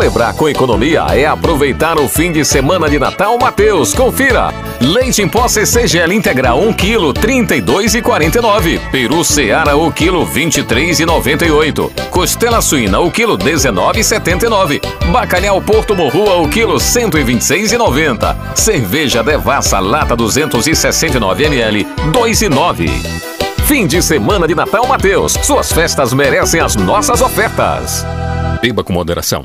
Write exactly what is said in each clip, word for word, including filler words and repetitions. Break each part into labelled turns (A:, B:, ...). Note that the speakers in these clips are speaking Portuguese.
A: Celebrar com economia é aproveitar o fim de semana de Natal Mateus. Confira. Leite em pó C C Gel integral um quilo, trinta e dois reais e quarenta e nove centavos. Peru Seara o quilo, vinte e três reais e noventa e oito centavos. Costela suína o quilo, dezenove reais e setenta e nove centavos. Bacalhau Porto Morrua o quilo, cento e vinte e seis reais e noventa centavos. Cerveja Devassa lata duzentos e sessenta e nove mililitros, dois reais e nove centavos. Fim de semana de Natal Mateus. Suas festas merecem as nossas ofertas. Beba com moderação.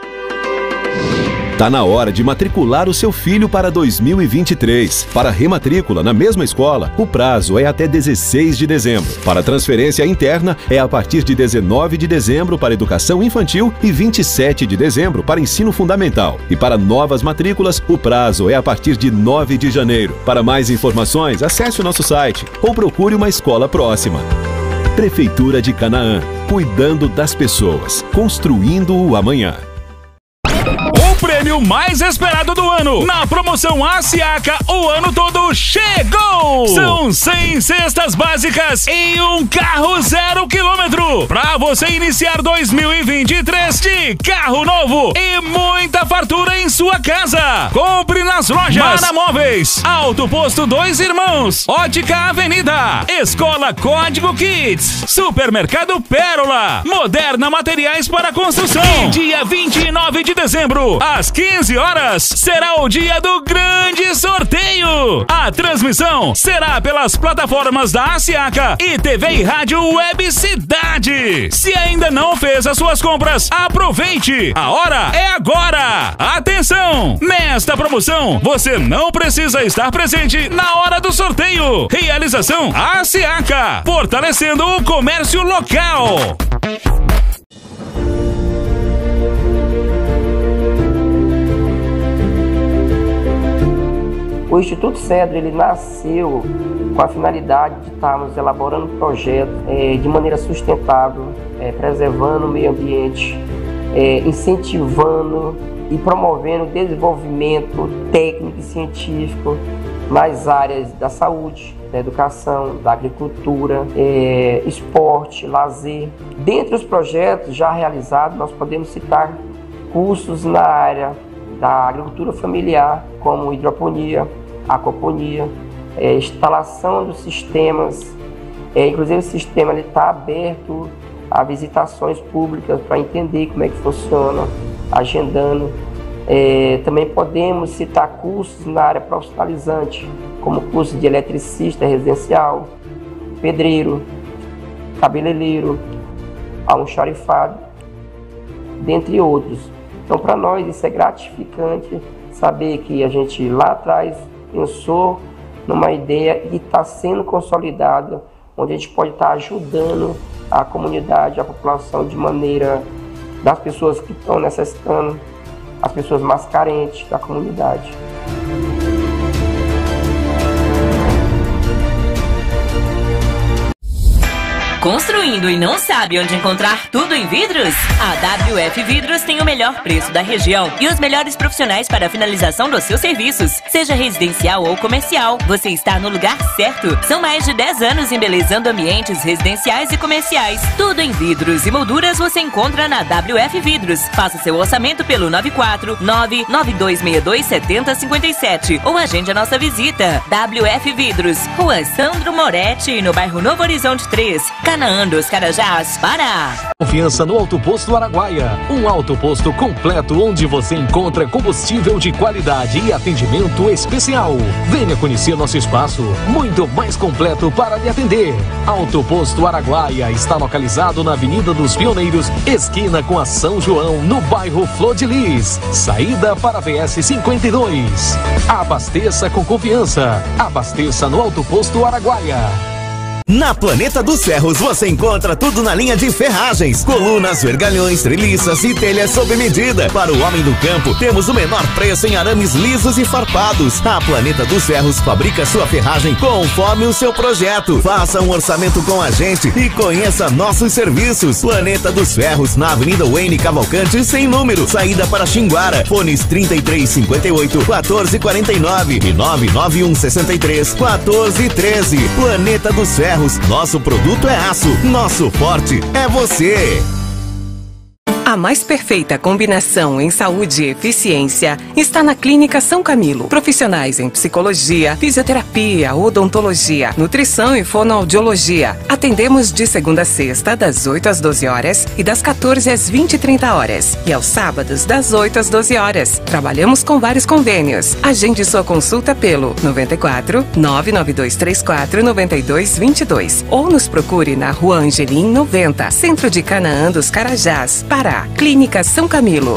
B: Tá na hora de matricular o seu filho para dois mil e vinte e três. Para rematrícula na mesma escola, o prazo é até dezesseis de dezembro. Para transferência interna, é a partir de dezenove de dezembro para educação infantil e vinte e sete de dezembro para ensino fundamental. E para novas matrículas, o prazo é a partir de nove de janeiro. Para mais informações, acesse o nosso site ou procure uma escola próxima. Prefeitura de Canaã, cuidando das pessoas, construindo o amanhã.
C: O prêmio mais esperado do ano, na promoção Asiaca, o ano todo chegou! São cem cestas básicas e um carro zero quilômetro, pra você iniciar dois mil e vinte e três de carro novo e muita fartura em sua casa. Compre nas lojas Mana Móveis, Auto Posto Dois Irmãos, Ótica Avenida, Escola Código Kids, Supermercado Pérola, Moderna Materiais para Construção. E dia vinte e nove de dezembro, às quinze horas, será o dia do grande sorteio. A transmissão será pelas plataformas da Asiaca e T V e Rádio Web Cidade. Se ainda não fez as suas compras, aproveite. A hora é agora. Atenção! Nesta promoção, você não precisa estar presente na hora do sorteio. Realização Asiaca, fortalecendo o comércio local.
D: O Instituto Cedro, ele nasceu com a finalidade de estarmos elaborando projetos é, de maneira sustentável, é, preservando o meio ambiente, é, incentivando e promovendo o desenvolvimento técnico e científico nas áreas da saúde, da educação, da agricultura, é, esporte, lazer. Dentre os projetos já realizados, nós podemos citar cursos na área da agricultura familiar, como hidroponia, aquaponia, é, instalação dos sistemas, é, inclusive o sistema está aberto a visitações públicas para entender como é que funciona, agendando. É, também podemos citar cursos na área profissionalizante, como curso de eletricista residencial, pedreiro, cabeleireiro, almoxarifado, dentre outros. Então, para nós, isso é gratificante saber que a gente lá atrás pensou numa ideia e está sendo consolidada, onde a gente pode estar ajudando a comunidade, a população, de maneira das pessoas que estão necessitando, as pessoas mais carentes da comunidade.
E: Construindo e não sabe onde encontrar tudo em vidros? A W F Vidros tem o melhor preço da região e os melhores profissionais para a finalização dos seus serviços. Seja residencial ou comercial, você está no lugar certo. São mais de dez anos embelezando ambientes residenciais e comerciais. Tudo em vidros e molduras você encontra na W F Vidros. Faça seu orçamento pelo nove quatro nove nove dois seis dois sete zero cinco sete ou agende a nossa visita. W F Vidros, Rua Sandro Moretti, no bairro Novo Horizonte três, Canaã dos Carajás, Pará.
F: Confiança no Auto Posto Araguaia. Um auto posto completo onde você encontra combustível de qualidade e atendimento especial. Venha conhecer nosso espaço, muito mais completo para lhe atender. Auto Posto Araguaia está localizado na Avenida dos Pioneiros, esquina com a São João, no bairro Flor de Lis. Saída para V S cinquenta e dois. Abasteça com confiança. Abasteça no Auto Posto Araguaia.
G: Na Planeta dos Ferros você encontra tudo na linha de ferragens, colunas, vergalhões, treliças e telhas sob medida. Para o homem do campo, temos o menor preço em arames lisos e farpados. A Planeta dos Ferros fabrica sua ferragem conforme o seu projeto. Faça um orçamento com a gente e conheça nossos serviços. Planeta dos Ferros, na Avenida Wayne Cavalcante, sem número. Saída para Xinguara. Fones trinta e três cinquenta e oito, quatorze quarenta e nove e nove nove um sessenta e três, quatorze treze. Planeta dos Ferros. Nosso produto é aço, nosso forte é você.
H: A mais perfeita combinação em saúde e eficiência está na Clínica São Camilo. Profissionais em psicologia, fisioterapia, odontologia, nutrição e fonoaudiologia. Atendemos de segunda a sexta, das oito às doze horas e das quatorze às vinte e trinta horas. E aos sábados, das oito às doze horas. Trabalhamos com vários convênios. Agende sua consulta pelo noventa e quatro, nove nove dois três quatro, noventa e dois vinte e dois ou nos procure na Rua Angelim noventa, Centro de Canaã dos Carajás, Pará. Clínica São Camilo.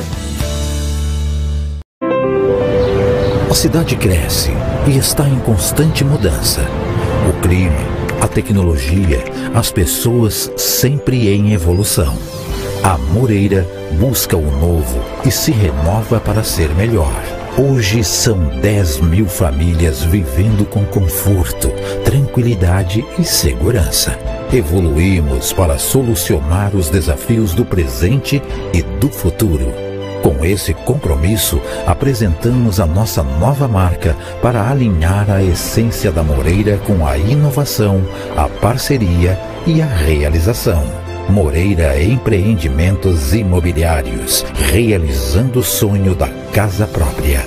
I: A cidade cresce e está em constante mudança. O clima, a tecnologia, as pessoas sempre em evolução. A Moreira busca o novo e se renova para ser melhor. Hoje são dez mil famílias vivendo com conforto, tranquilidade e segurança. Evoluímos para solucionar os desafios do presente e do futuro. Com esse compromisso, apresentamos a nossa nova marca para alinhar a essência da Moreira com a inovação, a parceria e a realização. Moreira Empreendimentos Imobiliários, realizando o sonho da casa própria.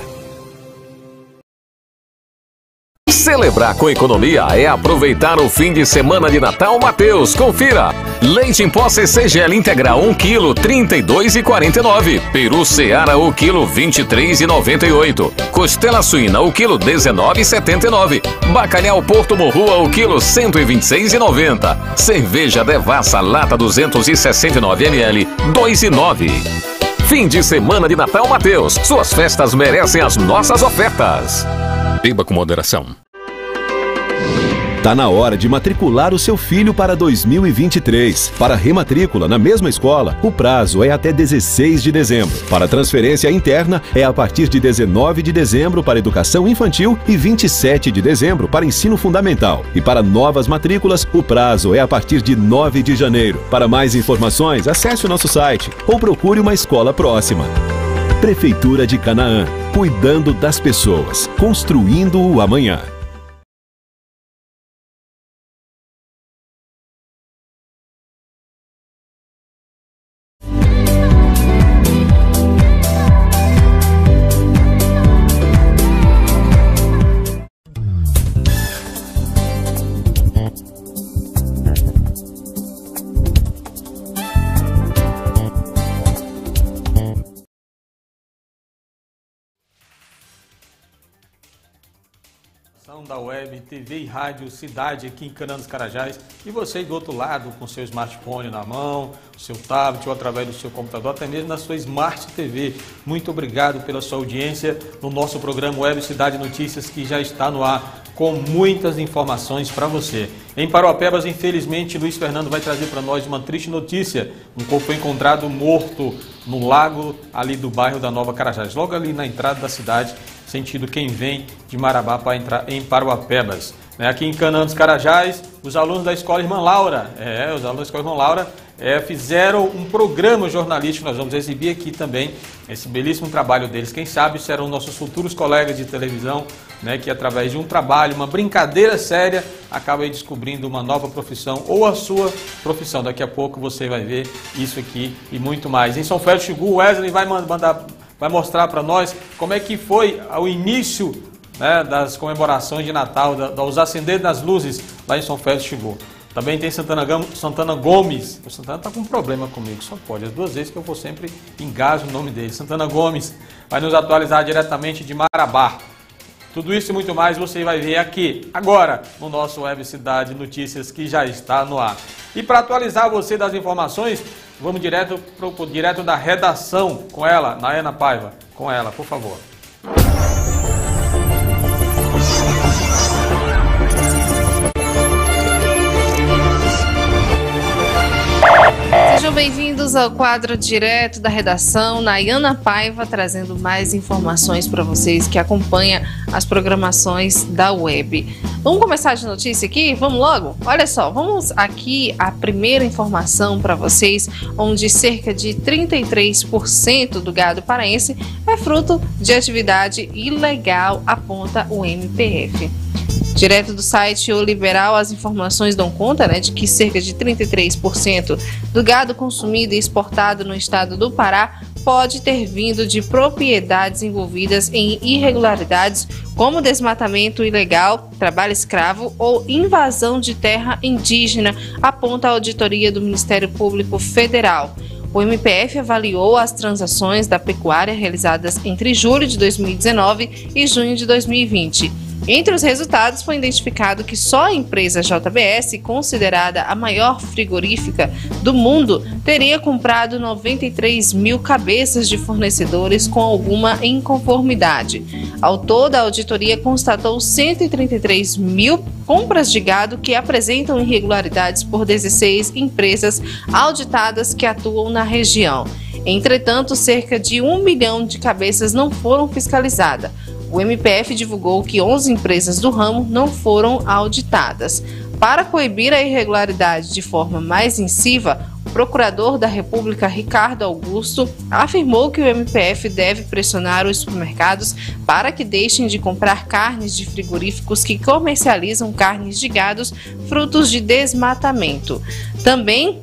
A: Celebrar com economia é aproveitar o fim de semana de Natal Mateus. Confira! Leite em pó C C Gel integral um quilo, trinta e dois e quarenta e nove. Peru Seara o quilo, vinte e três e noventa e oito. Costela suína o quilo, dezenove e setenta e nove. Bacalhau Porto Morrua o quilo, cento e vinte e seis e noventa. Cerveja Devassa lata duzentos e sessenta e nove mililitros, dois e nove. Fim de semana de Natal Mateus. Suas festas merecem as nossas ofertas. Beba com moderação.
B: Tá na hora de matricular o seu filho para dois mil e vinte e três. Para rematrícula na mesma escola, o prazo é até dezesseis de dezembro. Para transferência interna, é a partir de dezenove de dezembro para educação infantil e vinte e sete de dezembro para ensino fundamental. E para novas matrículas, o prazo é a partir de nove de janeiro. Para mais informações, acesse o nosso site ou procure uma escola próxima. Prefeitura de Canaã, cuidando das pessoas, construindo o amanhã.
J: Da web, T V e rádio Cidade aqui em Canaã dos Carajás, e você do outro lado com seu smartphone na mão, seu tablet ou através do seu computador, até mesmo na sua Smart T V. Muito obrigado pela sua audiência no nosso programa Web Cidade Notícias, que já está no ar com muitas informações para você. Em Paruapebas, infelizmente, Luiz Fernando vai trazer para nós uma triste notícia. Um corpo foi encontrado morto no lago ali do bairro da Nova Carajás, logo ali na entrada da cidade, sentido quem vem de Marabá para entrar em Paruapebas. Aqui em Canaã dos Carajás, os alunos da Escola Irmã Laura, é, os alunos da Escola Irmã Laura é, fizeram um programa jornalístico. Nós vamos exibir aqui também esse belíssimo trabalho deles. Quem sabe serão nossos futuros colegas de televisão, né, que através de um trabalho, uma brincadeira séria, acabam descobrindo uma nova profissão ou a sua profissão. Daqui a pouco você vai ver isso aqui e muito mais. Em São Félix do Xingu, Wesley vai mandar... vai mostrar para nós como é que foi o início, né, das comemorações de Natal, da, dos acender das luzes lá em São Félix do Xingu. Também tem Santana, Santana Gomes. O Santana está com um problema comigo, só pode. As duas vezes que eu vou sempre engajo o nome dele. Santana Gomes vai nos atualizar diretamente de Marabá. Tudo isso e muito mais você vai ver aqui, agora, no nosso Web Cidade Notícias, que já está no ar. E para atualizar você das informações, vamos direto, pro, direto da redação com ela, Nayana Paiva. Com ela, por favor.
K: Sejam bem-vindos ao quadro direto da redação, Nayana Paiva trazendo mais informações para vocês que acompanham as programações da web. Vamos começar de notícia aqui? Vamos logo? Olha só, vamos aqui a primeira informação para vocês, onde cerca de trinta e três por cento do gado paraense é fruto de atividade ilegal, aponta o M P F. Direto do site O Liberal, as informações dão conta, né, de que cerca de trinta e três por cento do gado consumido e exportado no estado do Pará pode ter vindo de propriedades envolvidas em irregularidades como desmatamento ilegal, trabalho escravo ou invasão de terra indígena, aponta a auditoria do Ministério Público Federal. O M P F avaliou as transações da pecuária realizadas entre julho de dois mil e dezenove e junho de dois mil e vinte. Entre os resultados, foi identificado que só a empresa J B S, considerada a maior frigorífica do mundo, teria comprado noventa e três mil cabeças de fornecedores com alguma inconformidade. Ao todo, a auditoria constatou cento e trinta e três mil compras de gado que apresentam irregularidades por dezesseis empresas auditadas que atuam na região. Entretanto, cerca de um milhão de cabeças não foram fiscalizadas. O M P F divulgou que onze empresas do ramo não foram auditadas. Para coibir a irregularidade de forma mais incisiva, o procurador da República, Ricardo Augusto, afirmou que o M P F deve pressionar os supermercados para que deixem de comprar carnes de frigoríficos que comercializam carnes de gados frutos de desmatamento. Também,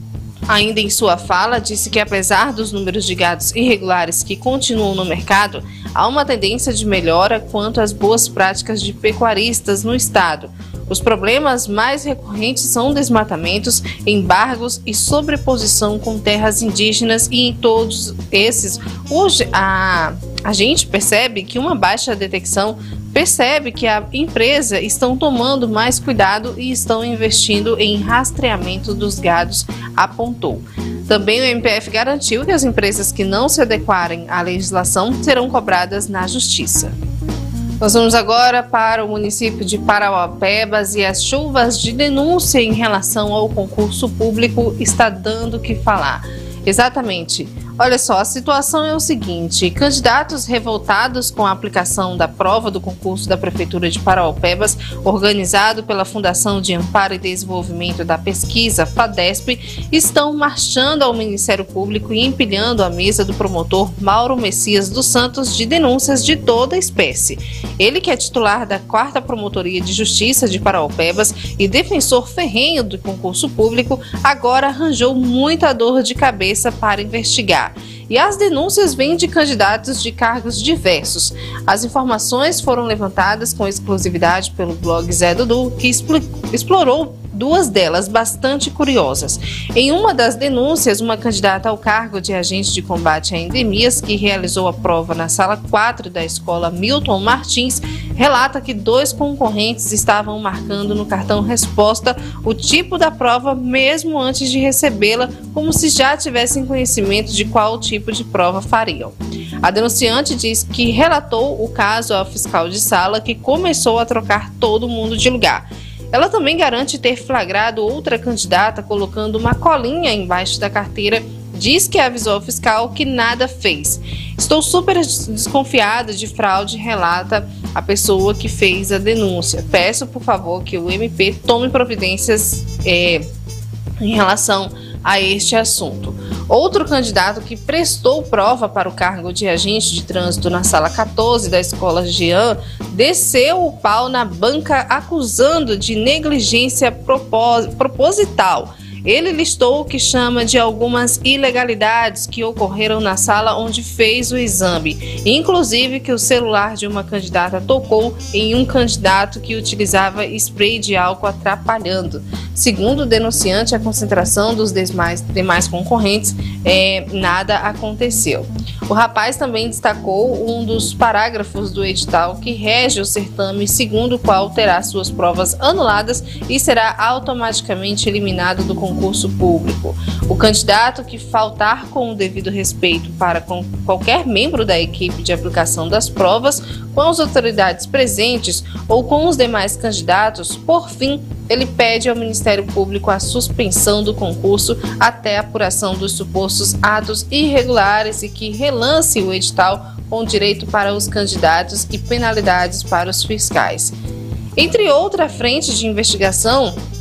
K: ainda em sua fala, disse que apesar dos números de gados irregulares que continuam no mercado, há uma tendência de melhora quanto às boas práticas de pecuaristas no estado. Os problemas mais recorrentes são desmatamentos, embargos e sobreposição com terras indígenas, e em todos esses, hoje a, a gente percebe que uma baixa detecção percebe que a empresa estão tomando mais cuidado e estão investindo em rastreamento dos gados, apontou. Também o M P F garantiu que as empresas que não se adequarem à legislação serão cobradas na justiça. Nós vamos agora para o município de Parauapebas, e as chuvas de denúncia em relação ao concurso público está dando o que falar. Exatamente. Olha só, a situação é o seguinte: candidatos revoltados com a aplicação da prova do concurso da Prefeitura de Parauapebas, organizado pela Fundação de Amparo e Desenvolvimento da Pesquisa, FADESP, estão marchando ao Ministério Público e empilhando a mesa do promotor Mauro Messias dos Santos de denúncias de toda espécie. Ele, que é titular da quarta Promotoria de Justiça de Parauapebas e defensor ferrenho do concurso público, agora arranjou muita dor de cabeça para investigar. E as denúncias vêm de candidatos de cargos diversos. As informações foram levantadas com exclusividade pelo blog Zé Dudu, que explorou duas delas bastante curiosas. Em uma das denúncias, uma candidata ao cargo de agente de combate a endemias, que realizou a prova na sala quatro da escola Milton Martins, relata que dois concorrentes estavam marcando no cartão resposta o tipo da prova mesmo antes de recebê-la, como se já tivessem conhecimento de qual tipo de prova fariam. A denunciante diz que relatou o caso ao fiscal de sala, que começou a trocar todo mundo de lugar. Ela também garante ter flagrado outra candidata colocando uma colinha embaixo da carteira. Diz que avisou ao fiscal que nada fez. Estou super desconfiada de fraude, relata a pessoa que fez a denúncia. Peço, por favor, que o M P tome providências é, em relação a este assunto. Outro candidato que prestou prova para o cargo de agente de trânsito na sala quatorze da escola Jean desceu o pau na banca acusando de negligência proposital. Ele listou o que chama de algumas ilegalidades que ocorreram na sala onde fez o exame, inclusive que o celular de uma candidata tocou em um candidato que utilizava spray de álcool atrapalhando. Segundo o denunciante, a concentração dos demais, demais concorrentes, é, nada aconteceu. O rapaz também destacou um dos parágrafos do edital que rege o certame, segundo o qual terá suas provas anuladas e será automaticamente eliminado do concurso público. O candidato que faltar com o devido respeito para com qualquer membro da equipe de aplicação das provas, com as autoridades presentes ou com os demais candidatos, por fim, ele pede ao Ministério Público a suspensão do concurso até a apuração dos supostos atos irregulares e que relance o edital com direito para os candidatos e penalidades para os fiscais. Entre outra frente de investigação,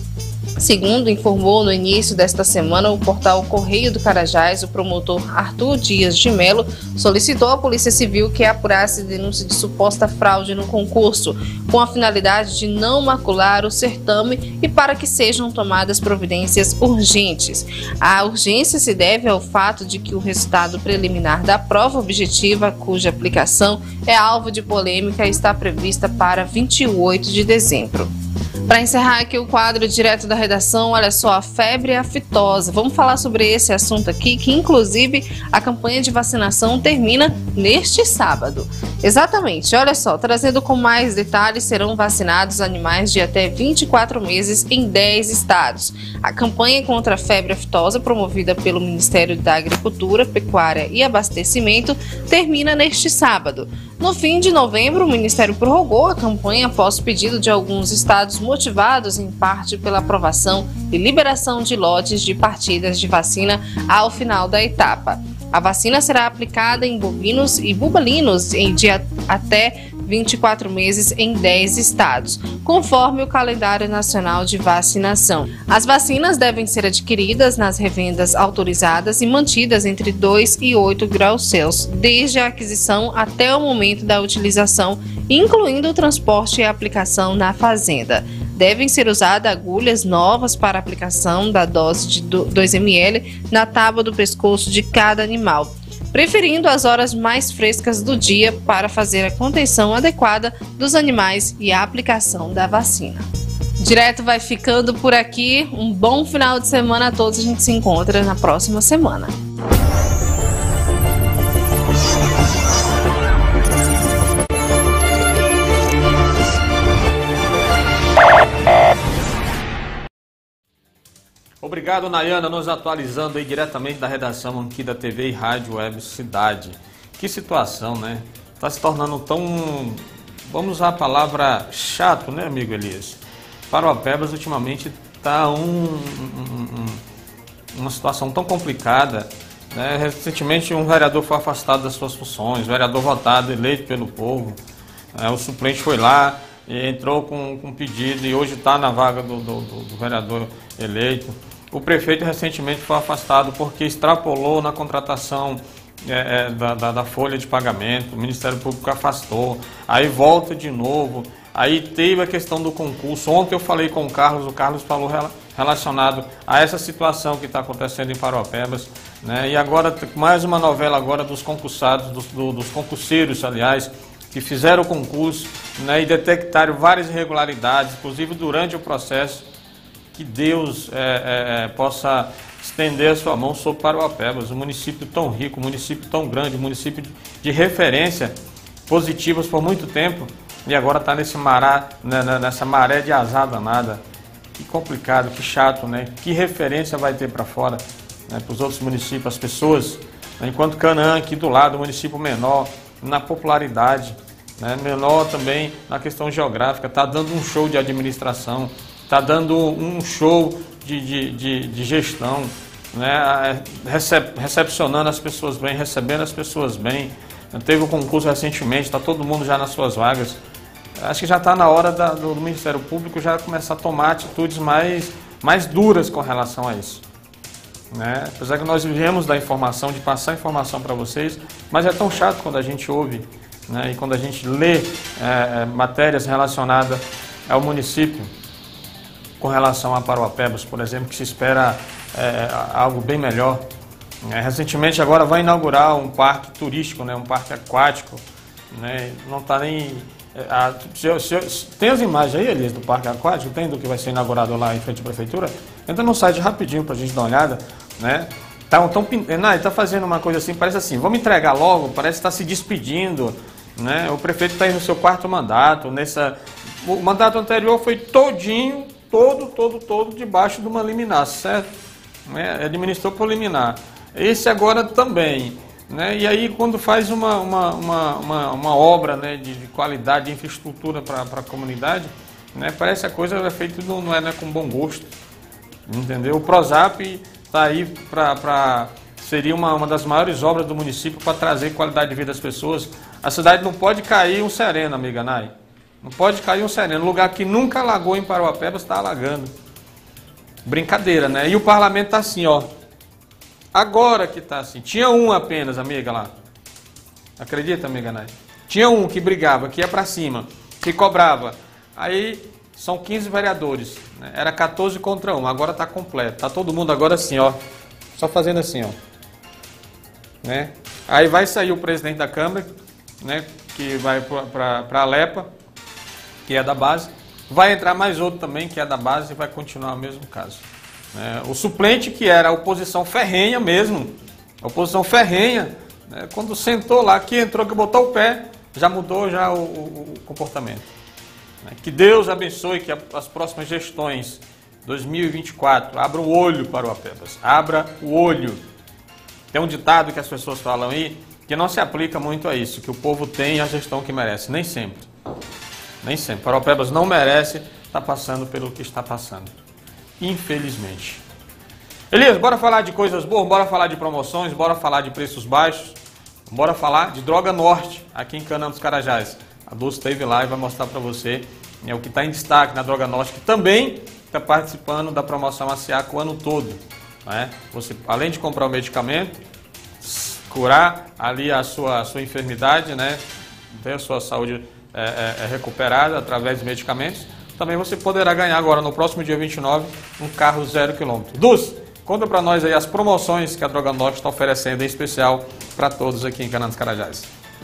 K: Segundo informou no início desta semana o portal Correio do Carajás, o promotor Arthur Dias de Melo solicitou à Polícia Civil que apurasse denúncia de suposta fraude no concurso, com a finalidade de não macular o certame e para que sejam tomadas providências urgentes. A urgência se deve ao fato de que o resultado preliminar da prova objetiva, cuja aplicação é alvo de polêmica, está prevista para vinte e oito de dezembro. Para encerrar aqui o quadro direto da redação, olha só, a febre aftosa. Vamos falar sobre esse assunto aqui, que inclusive a campanha de vacinação termina neste sábado. Exatamente, olha só, trazendo com mais detalhes, serão vacinados animais de até vinte e quatro meses em dez estados. A campanha contra a febre aftosa, promovida pelo Ministério da Agricultura, Pecuária e Abastecimento, termina neste sábado. No fim de novembro, o Ministério prorrogou a campanha após pedido de alguns estados, motivados em parte pela aprovação e liberação de lotes de partidas de vacina ao final da etapa. A vacina será aplicada em bovinos e bubalinos em de até vinte e quatro meses em dez estados, conforme o calendário nacional de vacinação. As vacinas devem ser adquiridas nas revendas autorizadas e mantidas entre dois e oito graus Celsius, desde a aquisição até o momento da utilização, incluindo o transporte e a aplicação na fazenda. Devem ser usadas agulhas novas para aplicação da dose de dois mililitros na tábua do pescoço de cada animal, preferindo as horas mais frescas do dia para fazer a contenção adequada dos animais e a aplicação da vacina. Direto vai ficando por aqui. Um bom final de semana a todos. A gente se encontra na próxima semana.
J: Obrigado, Nayana, nos atualizando aí diretamente da redação aqui da T V e Rádio Web Cidade. Que situação, né? Está se tornando tão, vamos usar a palavra chato, né, amigo Elias? Parauapebas ultimamente está um, um, um, uma situação tão complicada, né? Recentemente um vereador foi afastado das suas funções, vereador votado, eleito pelo povo, é, o suplente foi lá e entrou com um pedido e hoje está na vaga do, do, do vereador eleito. O prefeito recentemente foi afastado porque extrapolou na contratação é, é, da, da, da folha de pagamento, o Ministério Público afastou, aí volta de novo, aí teve a questão do concurso. Ontem eu falei com o Carlos, o Carlos falou relacionado a essa situação que está acontecendo em Parauapebas, né? E agora mais uma novela agora dos concursados, dos, do, dos concurseiros, aliás, que fizeram o concurso, né, e detectaram várias irregularidades, inclusive durante o processo. Que Deus é, é, possa estender a sua mão sobre Parauapebas, um município tão rico, um município tão grande, um município de, de referência positivas por muito tempo, e agora está nesse mará, né, nessa maré de azar danada. Que complicado, que chato, né? Que referência vai ter para fora, né, para os outros municípios, as pessoas, né, enquanto Canaã aqui do lado, um município menor na popularidade, né, menor também na questão geográfica, está dando um show de administração, está dando um show de, de, de, de gestão, né? Recep, recepcionando as pessoas bem, recebendo as pessoas bem. Teve um concurso recentemente, está todo mundo já nas suas vagas. Acho que já está na hora da, do, do Ministério Público já começar a tomar atitudes mais, mais duras com relação a isso, né? Apesar que nós vivemos da informação, de passar informação para vocês, mas é tão chato quando a gente ouve, né? E quando a gente lê é, matérias relacionadas ao município, com relação a Parauapebas, por exemplo, que se espera é, algo bem melhor. É, recentemente agora vai inaugurar um parque turístico, né, um parque aquático, né, não está nem... É, a, se, se, tem as imagens aí, Elias, do parque aquático? Tem do que vai ser inaugurado lá em frente à prefeitura? Entra no site rapidinho para a gente dar uma olhada, né? Tá, tão, não, ele está fazendo uma coisa assim, parece assim, vamos entregar logo, parece que está se despedindo, né? O prefeito está aí no seu quarto mandato, nessa... o mandato anterior foi todinho, todo, todo, todo debaixo de uma liminar, certo? Né? Administrou por liminar. Esse agora também, né? E aí quando faz uma, uma, uma, uma, uma obra, né, de, de qualidade, de infraestrutura para a comunidade, né, parece que a coisa é feita não, não é né, com bom gosto, entendeu? O Prozap está aí para... seria uma, uma das maiores obras do município para trazer qualidade de vida às pessoas. A cidade não pode cair um sereno, amiga Nay. Não pode cair um sereno. Um lugar que nunca alagou em Parauapebas está alagando. brincadeira, né? E o parlamento tá assim, ó. Agora que tá assim. Tinha um apenas, amiga, lá. Acredita, amiga Nay? Tinha um que brigava, que ia pra cima, que cobrava. Aí são quinze vereadores, né? Era quatorze contra um, agora tá completo. Tá todo mundo agora assim, ó. Só fazendo assim, ó. Né? Aí vai sair o presidente da Câmara, né? Que vai para a Alepa, que é da base. Vai entrar mais outro também, que é da base, e vai continuar o mesmo caso. É, o suplente, que era a oposição ferrenha mesmo, a oposição ferrenha, né, quando sentou lá, que entrou, que botou o pé, já mudou já o, o, o comportamento. É, que Deus abençoe, que a, as próximas gestões, dois mil e vinte e quatro, abram o olho para o Apebas, abra o olho. Tem um ditado que as pessoas falam aí, que não se aplica muito a isso, que o povo tem a gestão que merece, nem sempre. Nem sempre. Paropebas não merece estar passando pelo que está passando. Infelizmente. Elias, bora falar de coisas boas, bora falar de promoções, bora falar de preços baixos, bora falar de Droga Norte, aqui em Canaã dos Carajás. A Dulce esteve lá e vai mostrar para você, é, o que está em destaque na Droga Norte, que também está participando da promoção ASIACA o ano todo. Né? Você, além de comprar o medicamento, curar ali a sua, a sua enfermidade, né? Ter a sua saúde é, é, é recuperada através de medicamentos, também você poderá ganhar agora, no próximo dia vinte e nove, um carro zero quilômetro. Dulce, conta para nós aí as promoções que a Droga Norte está oferecendo, em especial para todos aqui em Canaã dos Carajás.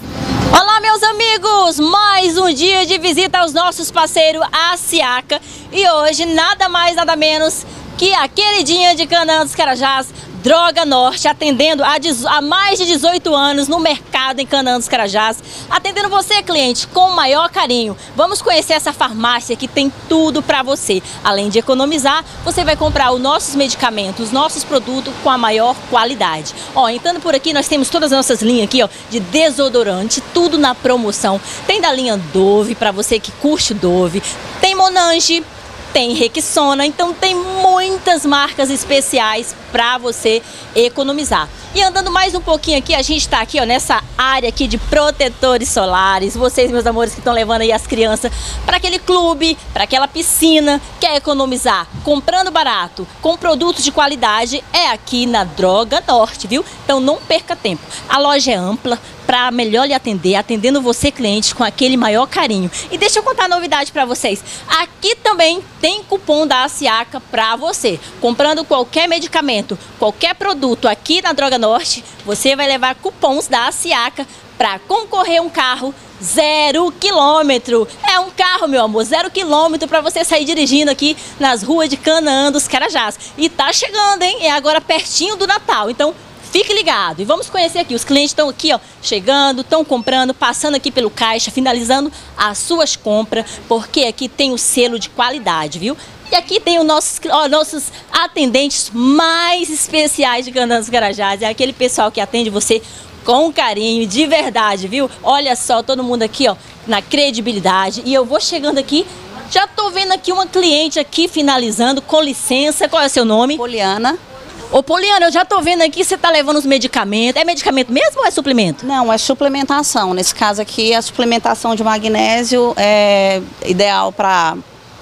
L: Olá, meus amigos! Mais um dia de visita aos nossos parceiros ASIACA, e hoje nada mais, nada menos que a queridinha de Canaã dos Carajás, Droga Norte, atendendo há, há mais de dezoito anos no mercado em Canaã dos Carajás, atendendo você, cliente, com o maior carinho. Vamos conhecer essa farmácia que tem tudo para você. Além de economizar, você vai comprar os nossos medicamentos, os nossos produtos com a maior qualidade. Ó, entrando por aqui, nós temos todas as nossas linhas aqui, ó, de desodorante, tudo na promoção. Tem da linha Dove, para você que curte Dove, tem Monange, tem Rexona, então tem muitas marcas especiais para você economizar. E andando mais um pouquinho aqui, a gente está aqui, ó, nessa área aqui de protetores solares. Vocês, meus amores, que estão levando aí as crianças para aquele clube, para aquela piscina, quer economizar comprando barato, com produtos de qualidade, é aqui na Droga Norte, viu? Então não perca tempo. A loja é ampla, para melhor lhe atender, atendendo você, cliente, com aquele maior carinho. E deixa eu contar a novidade para vocês. Aqui também tem cupom da ASIACA para você. Comprando qualquer medicamento, qualquer produto aqui na Droga Norte, você vai levar cupons da ASIACA para concorrer a um carro zero quilômetro. É um carro, meu amor, zero quilômetro para você sair dirigindo aqui nas ruas de Canaã dos Carajás. E tá chegando, hein? É agora pertinho do Natal. Então, fique ligado e vamos conhecer aqui. Os clientes estão aqui, ó, chegando, estão comprando, passando aqui pelo caixa, finalizando as suas compras, porque aqui tem o selo de qualidade, viu? E aqui tem os nossos, ó, nossos atendentes mais especiais de Canaã dos Carajás. É aquele pessoal que atende você com carinho, de verdade, viu? Olha só, todo mundo aqui, ó, na credibilidade. E eu vou chegando aqui, já tô vendo aqui uma cliente aqui finalizando. Com licença, qual é o seu nome?
M: Poliana.
L: Ô, Poliana, eu já tô vendo aqui, você tá levando os medicamentos. É medicamento mesmo ou é suplemento?
M: Não, é suplementação. Nesse caso aqui, a suplementação de magnésio é ideal para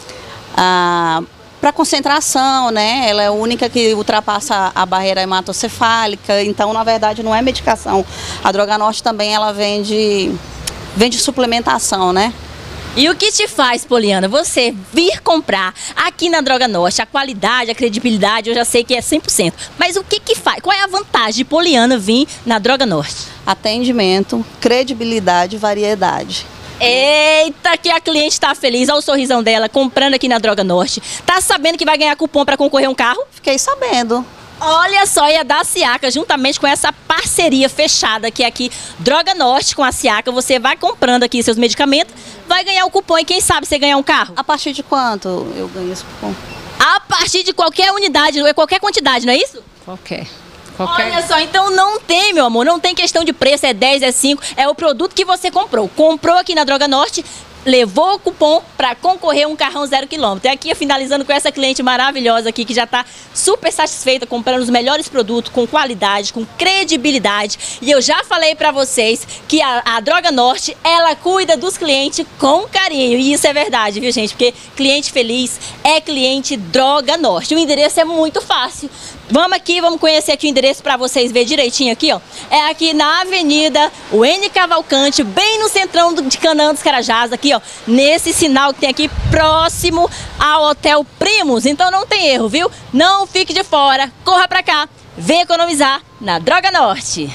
M: para concentração, né? Ela é a única que ultrapassa a barreira hematocefálica. Então, na verdade, não é medicação. A Droga Norte também, ela vende, vende suplementação, né?
L: E o que te faz, Poliana, você vir comprar aqui na Droga Norte? A qualidade, a credibilidade, eu já sei que é cem por cento. Mas o que que faz? Qual é a vantagem de Poliana vir na Droga Norte?
M: Atendimento, credibilidade e variedade.
L: Eita, que a cliente tá feliz. Olha o sorrisão dela, comprando aqui na Droga Norte. Tá sabendo que vai ganhar cupom para concorrer a um carro?
M: Fiquei sabendo.
L: Olha só, e a da ASIACA, juntamente com essa parceria fechada que é aqui, Droga Norte com a ASIACA, você vai comprando aqui seus medicamentos, vai ganhar o cupom e quem sabe você ganhar um carro?
M: A partir de quanto eu ganho esse cupom?
L: A partir de qualquer unidade, qualquer quantidade, não é isso?
M: Qualquer. Qualquer...
L: Olha só, então não tem, meu amor, não tem questão de preço, é dez, é cinco, é o produto que você comprou. Comprou aqui na Droga Norte, levou o cupom para concorrer a um carrão zero quilômetro. E aqui, finalizando com essa cliente maravilhosa aqui, que já está super satisfeita, comprando os melhores produtos, com qualidade, com credibilidade. E eu já falei para vocês que a, a Droga Norte, ela cuida dos clientes com carinho. E isso é verdade, viu, gente? Porque cliente feliz é cliente Droga Norte. O endereço é muito fácil. Vamos aqui, vamos conhecer aqui o endereço para vocês verem direitinho aqui, ó. É aqui na Avenida o N Cavalcante, bem no centrão de Canaã dos Carajás, aqui, ó, nesse sinal que tem aqui próximo ao Hotel Primos. Então não tem erro, viu? Não fique de fora, corra para cá, vem economizar na Droga Norte.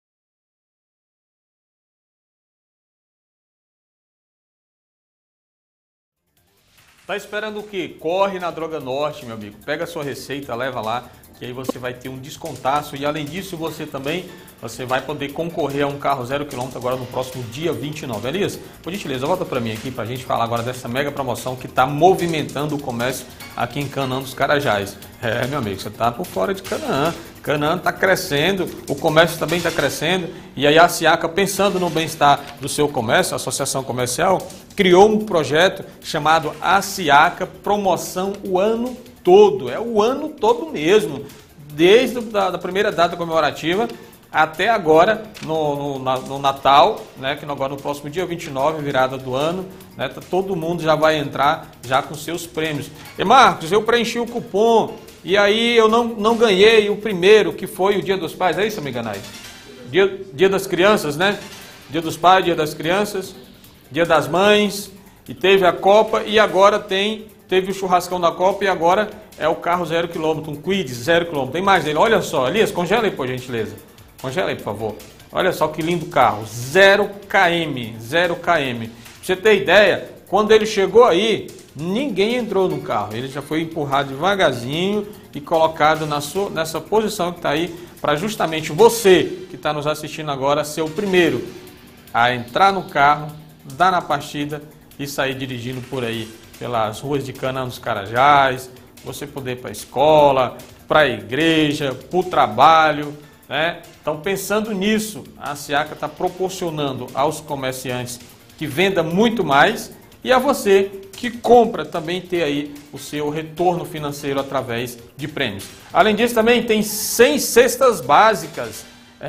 J: Tá esperando o quê? Corre na Droga Norte, meu amigo. Pega a sua receita, leva lá, que aí você vai ter um descontaço. E além disso, você também você vai poder concorrer a um carro zero quilômetro agora no próximo dia vinte e nove. Elias, por gentileza, volta para mim aqui para a gente falar agora dessa mega promoção que está movimentando o comércio aqui em Canaã dos Carajás. É, meu amigo, você está por fora de Canaã. Canaã está crescendo, o comércio também está crescendo, e aí a SIACA, pensando no bem-estar do seu comércio, a Associação Comercial, criou um projeto chamado A SIACA Promoção o Ano Todo. É o ano todo mesmo, desde a da primeira data comemorativa até agora, no, no, no Natal, né, que agora no próximo dia vinte e nove, virada do ano, né, todo mundo já vai entrar já com seus prêmios. E Marcos, eu preenchi o cupom, e aí eu não, não ganhei o primeiro, que foi o Dia dos Pais, é isso, amiga Nay? Dia, dia das Crianças, né? Dia dos Pais, Dia das Crianças, Dia das Mães, e teve a Copa, e agora tem, teve o churrascão da Copa, e agora é o carro zero quilômetro, um Kwid zero quilômetro. Tem mais dele, olha só, Elias, congela aí, por gentileza. Congela aí, por favor. Olha só que lindo carro, zero quilômetro, zero quilômetro. Pra você ter ideia, quando ele chegou aí, ninguém entrou no carro. Ele já foi empurrado devagarzinho e colocado na sua, nessa posição que está aí, para justamente você que está nos assistindo agora ser o primeiro a entrar no carro, dar na partida e sair dirigindo por aí, pelas ruas de Canaã dos Carajás, você poder ir para a escola, para a igreja, para o trabalho, né? Então, pensando nisso, a SIACA está proporcionando aos comerciantes que venda muito mais e a você que compra também ter aí o seu retorno financeiro através de prêmios. Além disso, também tem cem cestas básicas.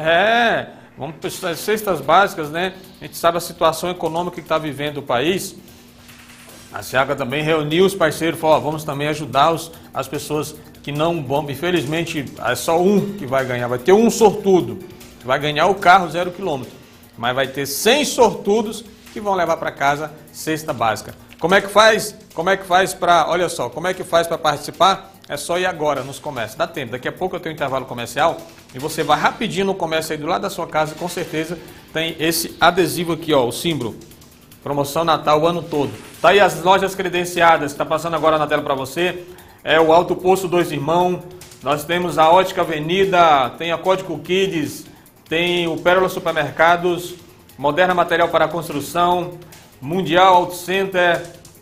J: É, vamos para as cestas básicas, né? A gente sabe a situação econômica que está vivendo o país. A SIACA também reuniu os parceiros e falou, ó, vamos também ajudar os, as pessoas que não vão, infelizmente, é só um que vai ganhar, vai ter um sortudo, que vai ganhar o carro zero quilômetro, mas vai ter cem sortudos que vão levar para casa cesta básica. Como é que faz? Como é que faz para, olha só, como é que faz para participar? É só ir agora nos comércios, dá tempo, daqui a pouco eu tenho um intervalo comercial e você vai rapidinho no comércio aí do lado da sua casa e com certeza tem esse adesivo aqui, ó, o símbolo. Promoção Natal o ano todo. Tá aí as lojas credenciadas, está passando agora na tela para você. É o Alto Poço Dois Irmãos, nós temos a Ótica Avenida, tem a Código Kids, tem o Pérola Supermercados, Moderna Material para Construção, Mundial Auto Center,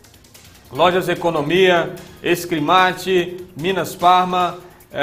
J: Lojas Economia, Escrimate, Minas Farma,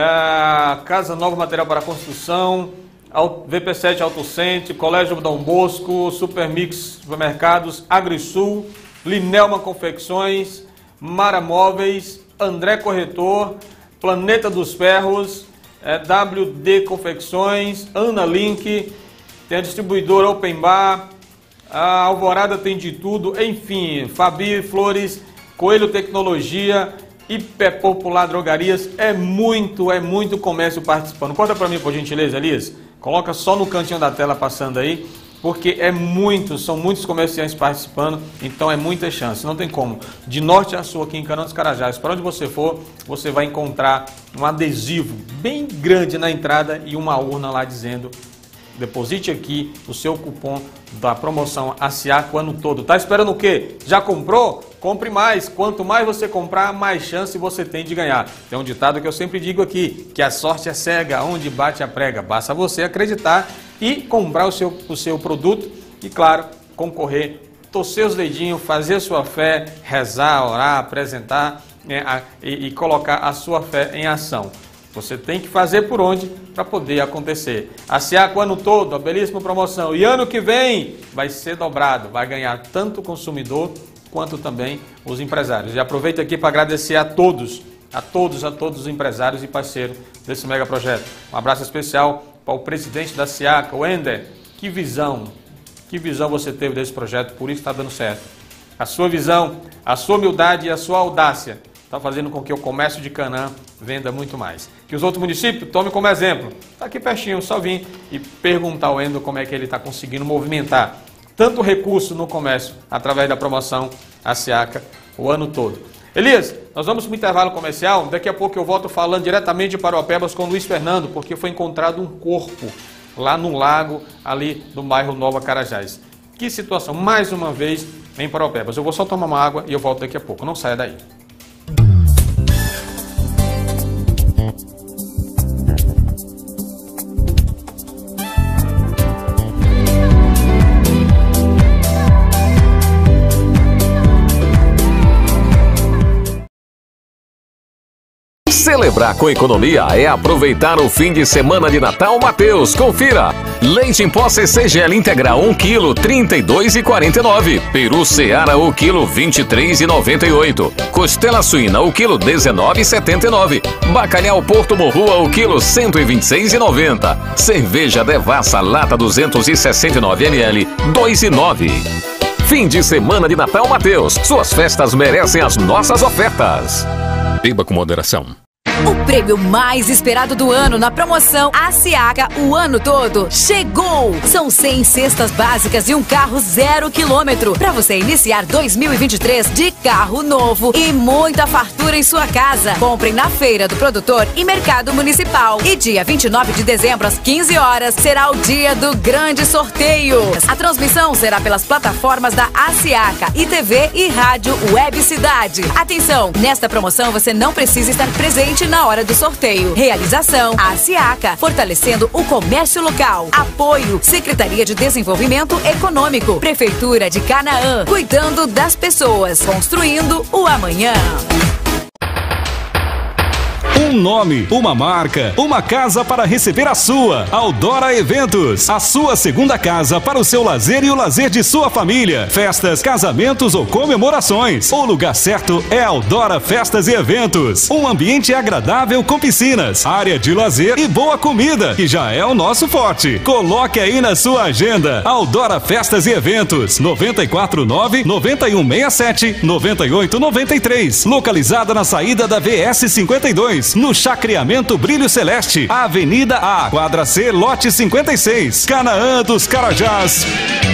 J: é, Casa Nova Material para Construção, V P sete Auto Center, Colégio Dom Bosco, Supermix Supermercados, AgriSul, Linelma Confecções, Mara Móveis, André Corretor, Planeta dos Ferros, é, W D Confecções, Ana Link, tem a distribuidora Open Bar, a Alvorada tem de tudo, enfim, Fabi Flores, Coelho Tecnologia, Hiper Popular Drogarias, é muito, é muito comércio participando. Conta para mim, por gentileza, Elias. Coloca só no cantinho da tela passando aí, porque é muito, são muitos comerciantes participando, então é muita chance, não tem como. De norte a sul aqui em Canaã dos Carajás, para onde você for, você vai encontrar um adesivo bem grande na entrada e uma urna lá dizendo: deposite aqui o seu cupom da promoção A SIACA o ano todo. Tá esperando o quê? Já comprou? Compre mais. Quanto mais você comprar, mais chance você tem de ganhar. Tem um ditado que eu sempre digo aqui, que a sorte é cega, onde bate a prega. Basta você acreditar e comprar o seu, o seu produto e, claro, concorrer, torcer os dedinhos, fazer sua fé, rezar, orar, apresentar, né, a, e, e colocar a sua fé em ação. Você tem que fazer por onde para poder acontecer. A SIACA o ano todo, a belíssima promoção. E ano que vem vai ser dobrado, vai ganhar tanto o consumidor quanto também os empresários. E aproveito aqui para agradecer a todos, a todos, a todos os empresários e parceiros desse mega projeto. Um abraço especial para o presidente da SIACA, o Ender. Que visão, que visão você teve desse projeto, por isso está dando certo. A sua visão, a sua humildade e a sua audácia está fazendo com que o comércio de Canaã venda muito mais. Que os outros municípios tomem como exemplo. Está aqui pertinho, só vim e perguntar ao Ender como é que ele está conseguindo movimentar tanto recurso no comércio através da promoção A SIACA o ano todo. Elias, nós vamos para o intervalo comercial. Daqui a pouco eu volto falando diretamente de Paropebas com o Luiz Fernando, porque foi encontrado um corpo lá no lago, ali no bairro Nova Carajás. Que situação, mais uma vez, em Paropebas. Eu vou só tomar uma água e eu volto daqui a pouco. Não saia daí.
A: Celebrar com economia é aproveitar o fim de semana de Natal Mateus. Confira! Leite em pó C C Gel integral um quilo, trinta e dois reais e quarenta e nove centavos. Peru Seara o quilo, vinte e três reais e noventa e oito centavos. Costela suína o quilo, dezenove reais e setenta e nove centavos. Bacalhau Porto Morrua o quilo, cento e vinte e seis reais e noventa centavos. Cerveja Devassa lata duzentos e sessenta e nove mililitros, dois reais e nove centavos. Fim de semana de Natal Mateus. Suas festas merecem as nossas ofertas. Beba com moderação.
N: O prêmio mais esperado do ano na promoção A SIACA o ano todo chegou! São cem cestas básicas e um carro zero quilômetro para você iniciar dois mil e vinte e três de carro novo e muita fartura em sua casa. Comprem na Feira do Produtor e Mercado Municipal. E dia vinte e nove de dezembro às quinze horas será o dia do grande sorteio. A transmissão será pelas plataformas da A SIACA e T V e Rádio Web Cidade. Atenção, nesta promoção você não precisa estar presente na hora do sorteio. Realização A SIACA, fortalecendo o comércio local. Apoio Secretaria de Desenvolvimento Econômico, Prefeitura de Canaã, cuidando das pessoas, construindo o amanhã.
C: Um nome, uma marca, uma casa para receber a sua. Aldora Eventos, a sua segunda casa para o seu lazer e o lazer de sua família. Festas, casamentos ou comemorações. O lugar certo é Aldora Festas e Eventos. Um ambiente agradável com piscinas, área de lazer e boa comida, que já é o nosso forte. Coloque aí na sua agenda. Aldora Festas e Eventos, nove quatro nove, nove um seis sete, nove oito nove três. Localizada na saída da V S cinquenta e dois. No Chacreamento Brilho Celeste, Avenida A, Quadra C, Lote cinquenta e seis, Canaã dos Carajás.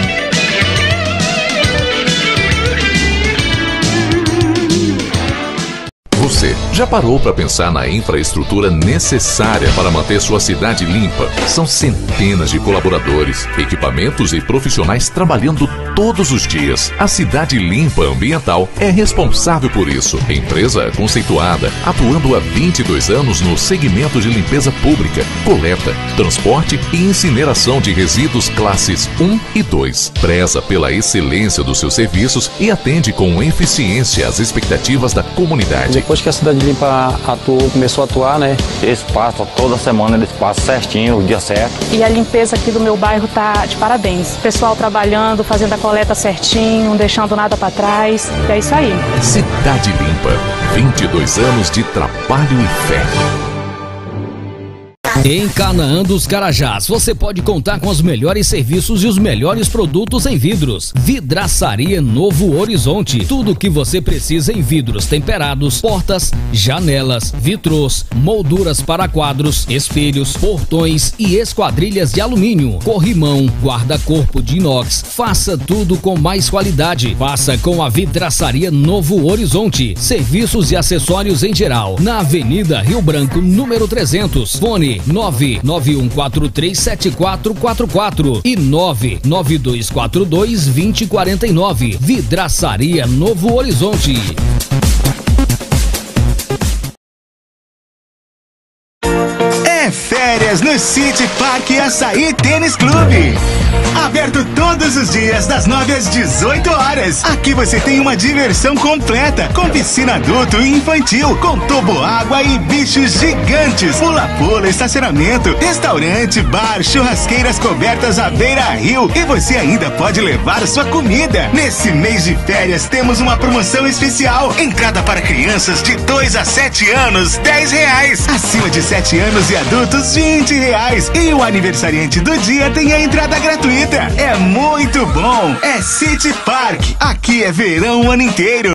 A: Você já parou para pensar na infraestrutura necessária para manter sua cidade limpa? São centenas de colaboradores, equipamentos e profissionais trabalhando todos os dias. A Cidade Limpa Ambiental é responsável por isso. Empresa conceituada, atuando há vinte e dois anos no segmento de limpeza pública, coleta, transporte e incineração de resíduos classes um e dois. Preza pela excelência dos seus serviços e atende com eficiência as expectativas da comunidade.
O: Depois que a Cidade Limpa atuou, começou a atuar, né? Eles passam toda semana, eles passam certinho, o dia certo.
P: E a limpeza aqui do meu bairro tá de parabéns. Pessoal trabalhando, fazendo a coleta certinho, não deixando nada para trás. É isso aí.
A: Cidade Limpa, vinte e dois anos de trabalho e fé.
Q: Em Canaã dos Carajás, você pode contar com os melhores serviços e os melhores produtos em vidros. Vidraçaria Novo Horizonte. Tudo o que você precisa em vidros temperados, portas, janelas, vitrôs, molduras para quadros, espelhos, portões e esquadrilhas de alumínio. Corrimão, guarda-corpo de inox. Faça tudo com mais qualidade. Faça com a Vidraçaria Novo Horizonte. Serviços e acessórios em geral. Na Avenida Rio Branco, número trezentos. Fone nove nove um quatro três sete quatro quatro quatro e nove nove dois quatro dois dois zero quatro nove. Vidraçaria Novo Horizonte.
R: É férias no City Park Açaí Tênis Clube. Aberto todos os dias, das nove às dezoito horas. Aqui você tem uma diversão completa, com piscina adulto e infantil, com toboágua e bichos gigantes, pula-pula, estacionamento, restaurante, bar, churrasqueiras cobertas à beira-rio. E você ainda pode levar sua comida. Nesse mês de férias temos uma promoção especial. Entrada para crianças de dois a sete anos, dez reais. Acima de sete anos e adultos, vinte reais. E o aniversariante do dia tem a entrada gratuita. É muito bom. É City Park. Aqui é verão o ano inteiro.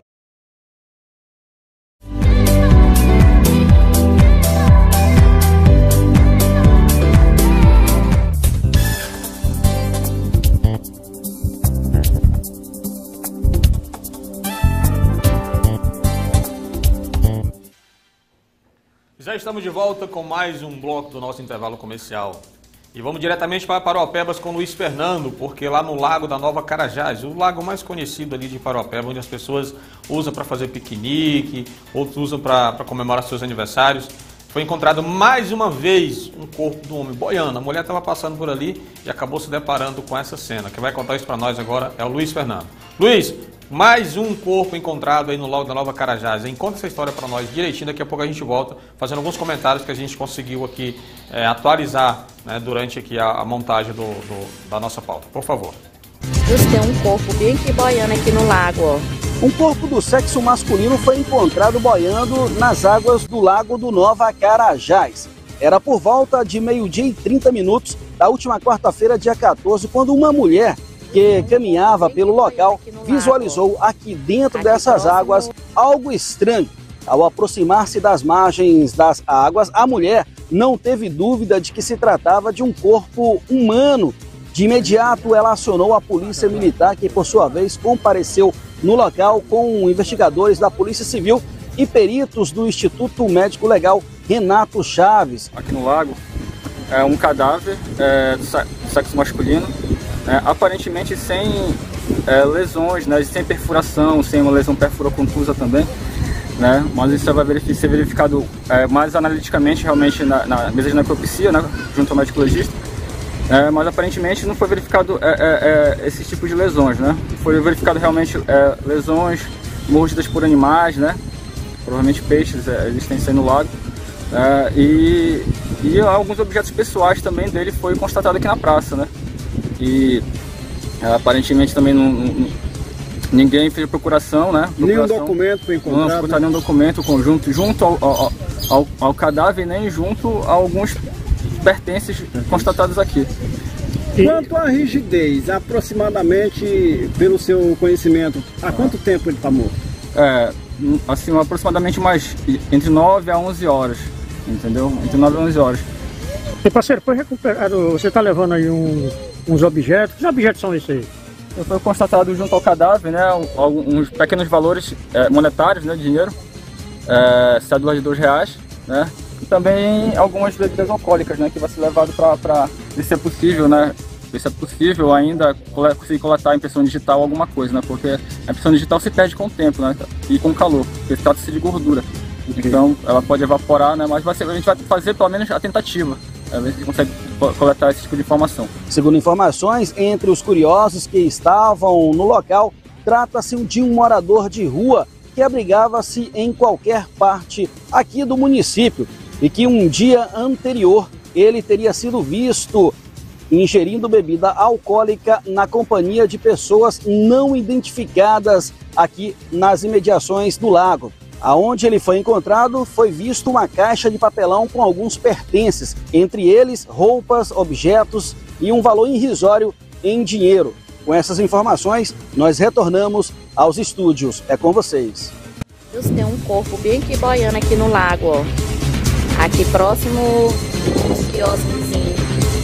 J: Já estamos de volta com mais um bloco do nosso intervalo comercial. E vamos diretamente para Paropebas com Luiz Fernando, porque lá no Lago da Nova Carajás, o lago mais conhecido ali de Paropeba, onde as pessoas usam para fazer piquenique, outros usam para comemorar seus aniversários, foi encontrado mais uma vez um corpo de um homem boiando. A mulher estava passando por ali e acabou se deparando com essa cena. Quem vai contar isso para nós agora é o Luiz Fernando. Luiz, mais um corpo encontrado aí no Lago da Nova Carajás. Conta essa história para nós direitinho, daqui a pouco a gente volta fazendo alguns comentários que a gente conseguiu aqui é, atualizar, né, durante aqui a, a montagem do, do, da nossa pauta. Por favor.
S: Tem um corpo bem que boiando aqui no lago, ó.
T: Um corpo do sexo masculino foi encontrado boiando nas águas do Lago do Nova Carajás. Era por volta de meio-dia e trinta minutos da última quarta-feira, dia quatorze, quando uma mulher que caminhava pelo local visualizou aqui dentro dessas águas algo estranho. Ao aproximar-se das margens das águas, a mulher não teve dúvida de que se tratava de um corpo humano. De imediato, ela acionou a polícia militar, que por sua vez compareceu no local com investigadores da Polícia Civil e peritos do Instituto Médico Legal Renato Chaves.
U: Aqui no lago é um cadáver é, do sexo masculino, é, aparentemente sem é, lesões, né, sem perfuração, sem uma lesão perfuracontusa também, né, mas isso vai ser verificado é, mais analiticamente realmente na, na mesa de necropsia, né, junto ao médico legista. É, mas aparentemente não foi verificado é, é, é, esse tipo de lesões, né? Foi verificado realmente é, lesões mordidas por animais, né? Provavelmente peixes é, existentes no lago. É, e, e alguns objetos pessoais também dele foi constatado aqui na praça, né? E é, aparentemente também não, não, ninguém fez procuração, né? Procuração, nenhum documento foi encontrado? Não encontraram nenhum documento conjunto junto ao, ao, ao, ao cadáver, nem junto a alguns pertences constatados aqui.
T: Quanto à rigidez, aproximadamente, pelo seu conhecimento, há quanto tempo ele está morto?
U: É, assim, aproximadamente mais entre nove a onze horas, entendeu? Entre nove a onze horas.
V: E parceiro, foi recuperado, você está levando aí um, uns objetos, que objetos são esses aí?
U: Foi constatado junto ao cadáver, né, alguns pequenos valores é, monetários, né, de dinheiro, é, cédulas de dois reais, né? E também algumas bebidas alcoólicas, né, que vai ser levado para, se é possível, né, se é possível ainda conseguir coletar a impressão digital alguma coisa, né, porque a impressão digital se perde com o tempo, né, e com o calor, porque trata-se de gordura. Então ela pode evaporar, né, mas vai ser, a gente vai fazer pelo menos a tentativa, a ver se a gente consegue coletar esse tipo de informação.
T: Segundo informações, entre os curiosos que estavam no local, trata-se de um morador de rua que abrigava-se em qualquer parte aqui do município e que um dia anterior ele teria sido visto ingerindo bebida alcoólica na companhia de pessoas não identificadas aqui nas imediações do lago. Aonde ele foi encontrado, foi visto uma caixa de papelão com alguns pertences, entre eles roupas, objetos e um valor irrisório em dinheiro. Com essas informações, nós retornamos aos estúdios. É com vocês.
S: Tem um corpo bem que boiando aqui no lago, ó. Aqui próximo aos quiosquezinhos.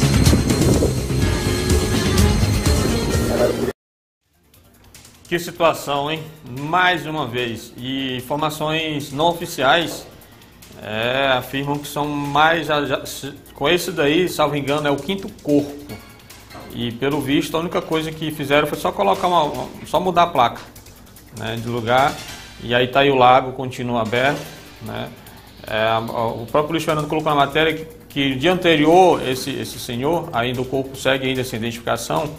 J: Que situação, hein? Mais uma vez. E informações não oficiais é, afirmam que são mais... Já, com esse daí, salvo engano, é o quinto corpo. E pelo visto, a única coisa que fizeram foi só colocar uma, uma só mudar a placa, né, de lugar. E aí tá aí o lago, continua aberto, né? É, o próprio Luiz Fernando colocou na matéria que, que dia anterior, esse, esse senhor, ainda o corpo segue ainda essa identificação,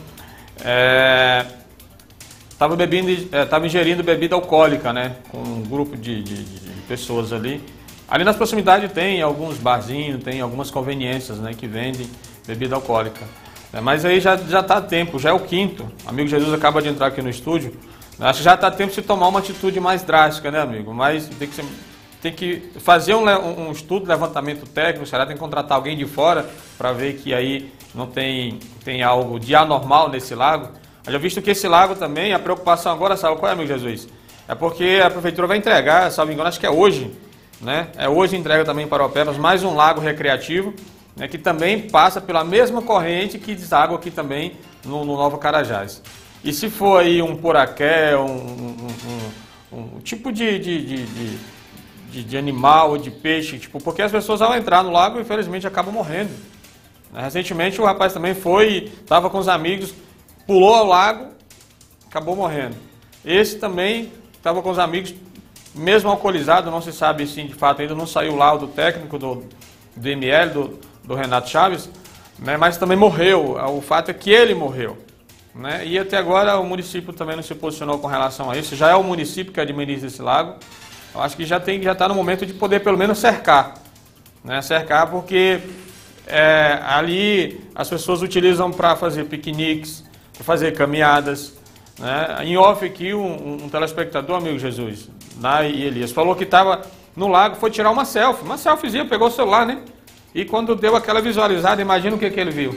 J: estava é, bebendo, estava ingerindo bebida alcoólica, né, com um grupo de, de, de pessoas ali. Ali nas proximidades tem alguns barzinhos, tem algumas conveniências, né, que vendem bebida alcoólica. É, mas aí já já está a tempo, já é o quinto. Amigo Jesus acaba de entrar aqui no estúdio. Acho que já está a tempo de se tomar uma atitude mais drástica, né, amigo? Mas tem que, ser, tem que fazer um, um estudo, levantamento técnico, será tem que contratar alguém de fora para ver que aí não tem, tem algo de anormal nesse lago. Já visto que esse lago também, a preocupação agora, sabe qual é, amigo Jesus? É porque a prefeitura vai entregar, salvo engano, acho que é hoje, né? É hoje entrega também para Paropebas mais um lago recreativo, né, que também passa pela mesma corrente que deságua aqui também no, no Nova Carajás. E se for aí um poraqué, um, um, um, um tipo de, de, de, de, de animal ou de peixe, tipo, porque as pessoas ao entrar no lago, infelizmente, acabam morrendo. Recentemente o rapaz também foi, estava com os amigos, pulou ao lago, acabou morrendo. Esse também estava com os amigos, mesmo alcoolizado, não se sabe sim, de fato, ainda não saiu o laudo técnico do, do M L, do, do Renato Chaves, né, mas também morreu. O fato é que ele morreu. Né? E até agora o município também não se posicionou com relação a isso. Já é o município que administra esse lago. Eu acho que já tem, já está no momento de poder pelo menos cercar, né? Cercar porque é, ali as pessoas utilizam para fazer piqueniques, para fazer caminhadas. Né? Em off aqui um, um telespectador, amigo Jesus, Nai Elias, falou que estava no lago, foi tirar uma selfie, uma selfiezinha, pegou o celular, né? E quando deu aquela visualizada, imagina o que, que ele viu.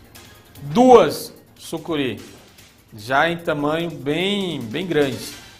J: Duas sucuri, já em tamanho bem, bem grande,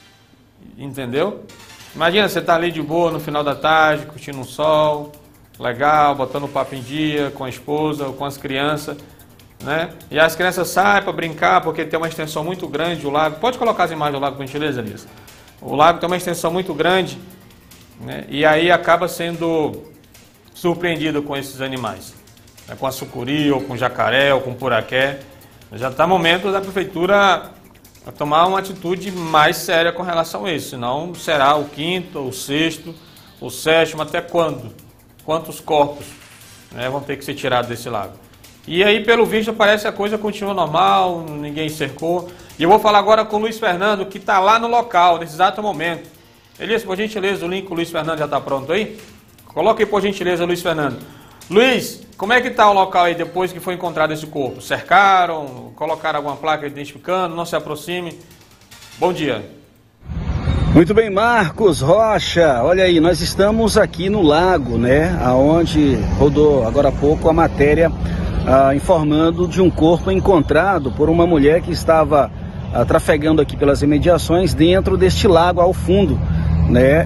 J: entendeu? Imagina, você tá ali de boa no final da tarde, curtindo um sol, legal, botando o papo em dia com a esposa ou com as crianças, né? E as crianças saem para brincar porque tem uma extensão muito grande, o lago, pode colocar as imagens do lago, por gentileza, Elias? O lago tem uma extensão muito grande, né? E aí acaba sendo surpreendido com esses animais, né? Com a sucuri, ou com jacaré, ou com poraqué. Já está momento da prefeitura tomar uma atitude mais séria com relação a isso, senão será o quinto, o sexto, o sétimo, até quando? Quantos corpos, né, vão ter que ser tirados desse lago? E aí, pelo visto, parece que a coisa continua normal, ninguém cercou. E eu vou falar agora com o Luiz Fernando, que está lá no local, nesse exato momento. Elias, por gentileza, o link com o Luiz Fernando já está pronto aí? Coloque aí, por gentileza, Luiz Fernando. Luiz, como é que está o local aí depois que foi encontrado esse corpo? Cercaram? Colocaram alguma placa identificando? Não se aproxime. Bom dia.
T: Muito bem, Marcos Rocha. Olha aí, nós estamos aqui no lago, né? Aonde rodou agora há pouco a matéria ah, informando de um corpo encontrado por uma mulher que estava ah, trafegando aqui pelas imediações dentro deste lago ao fundo, né?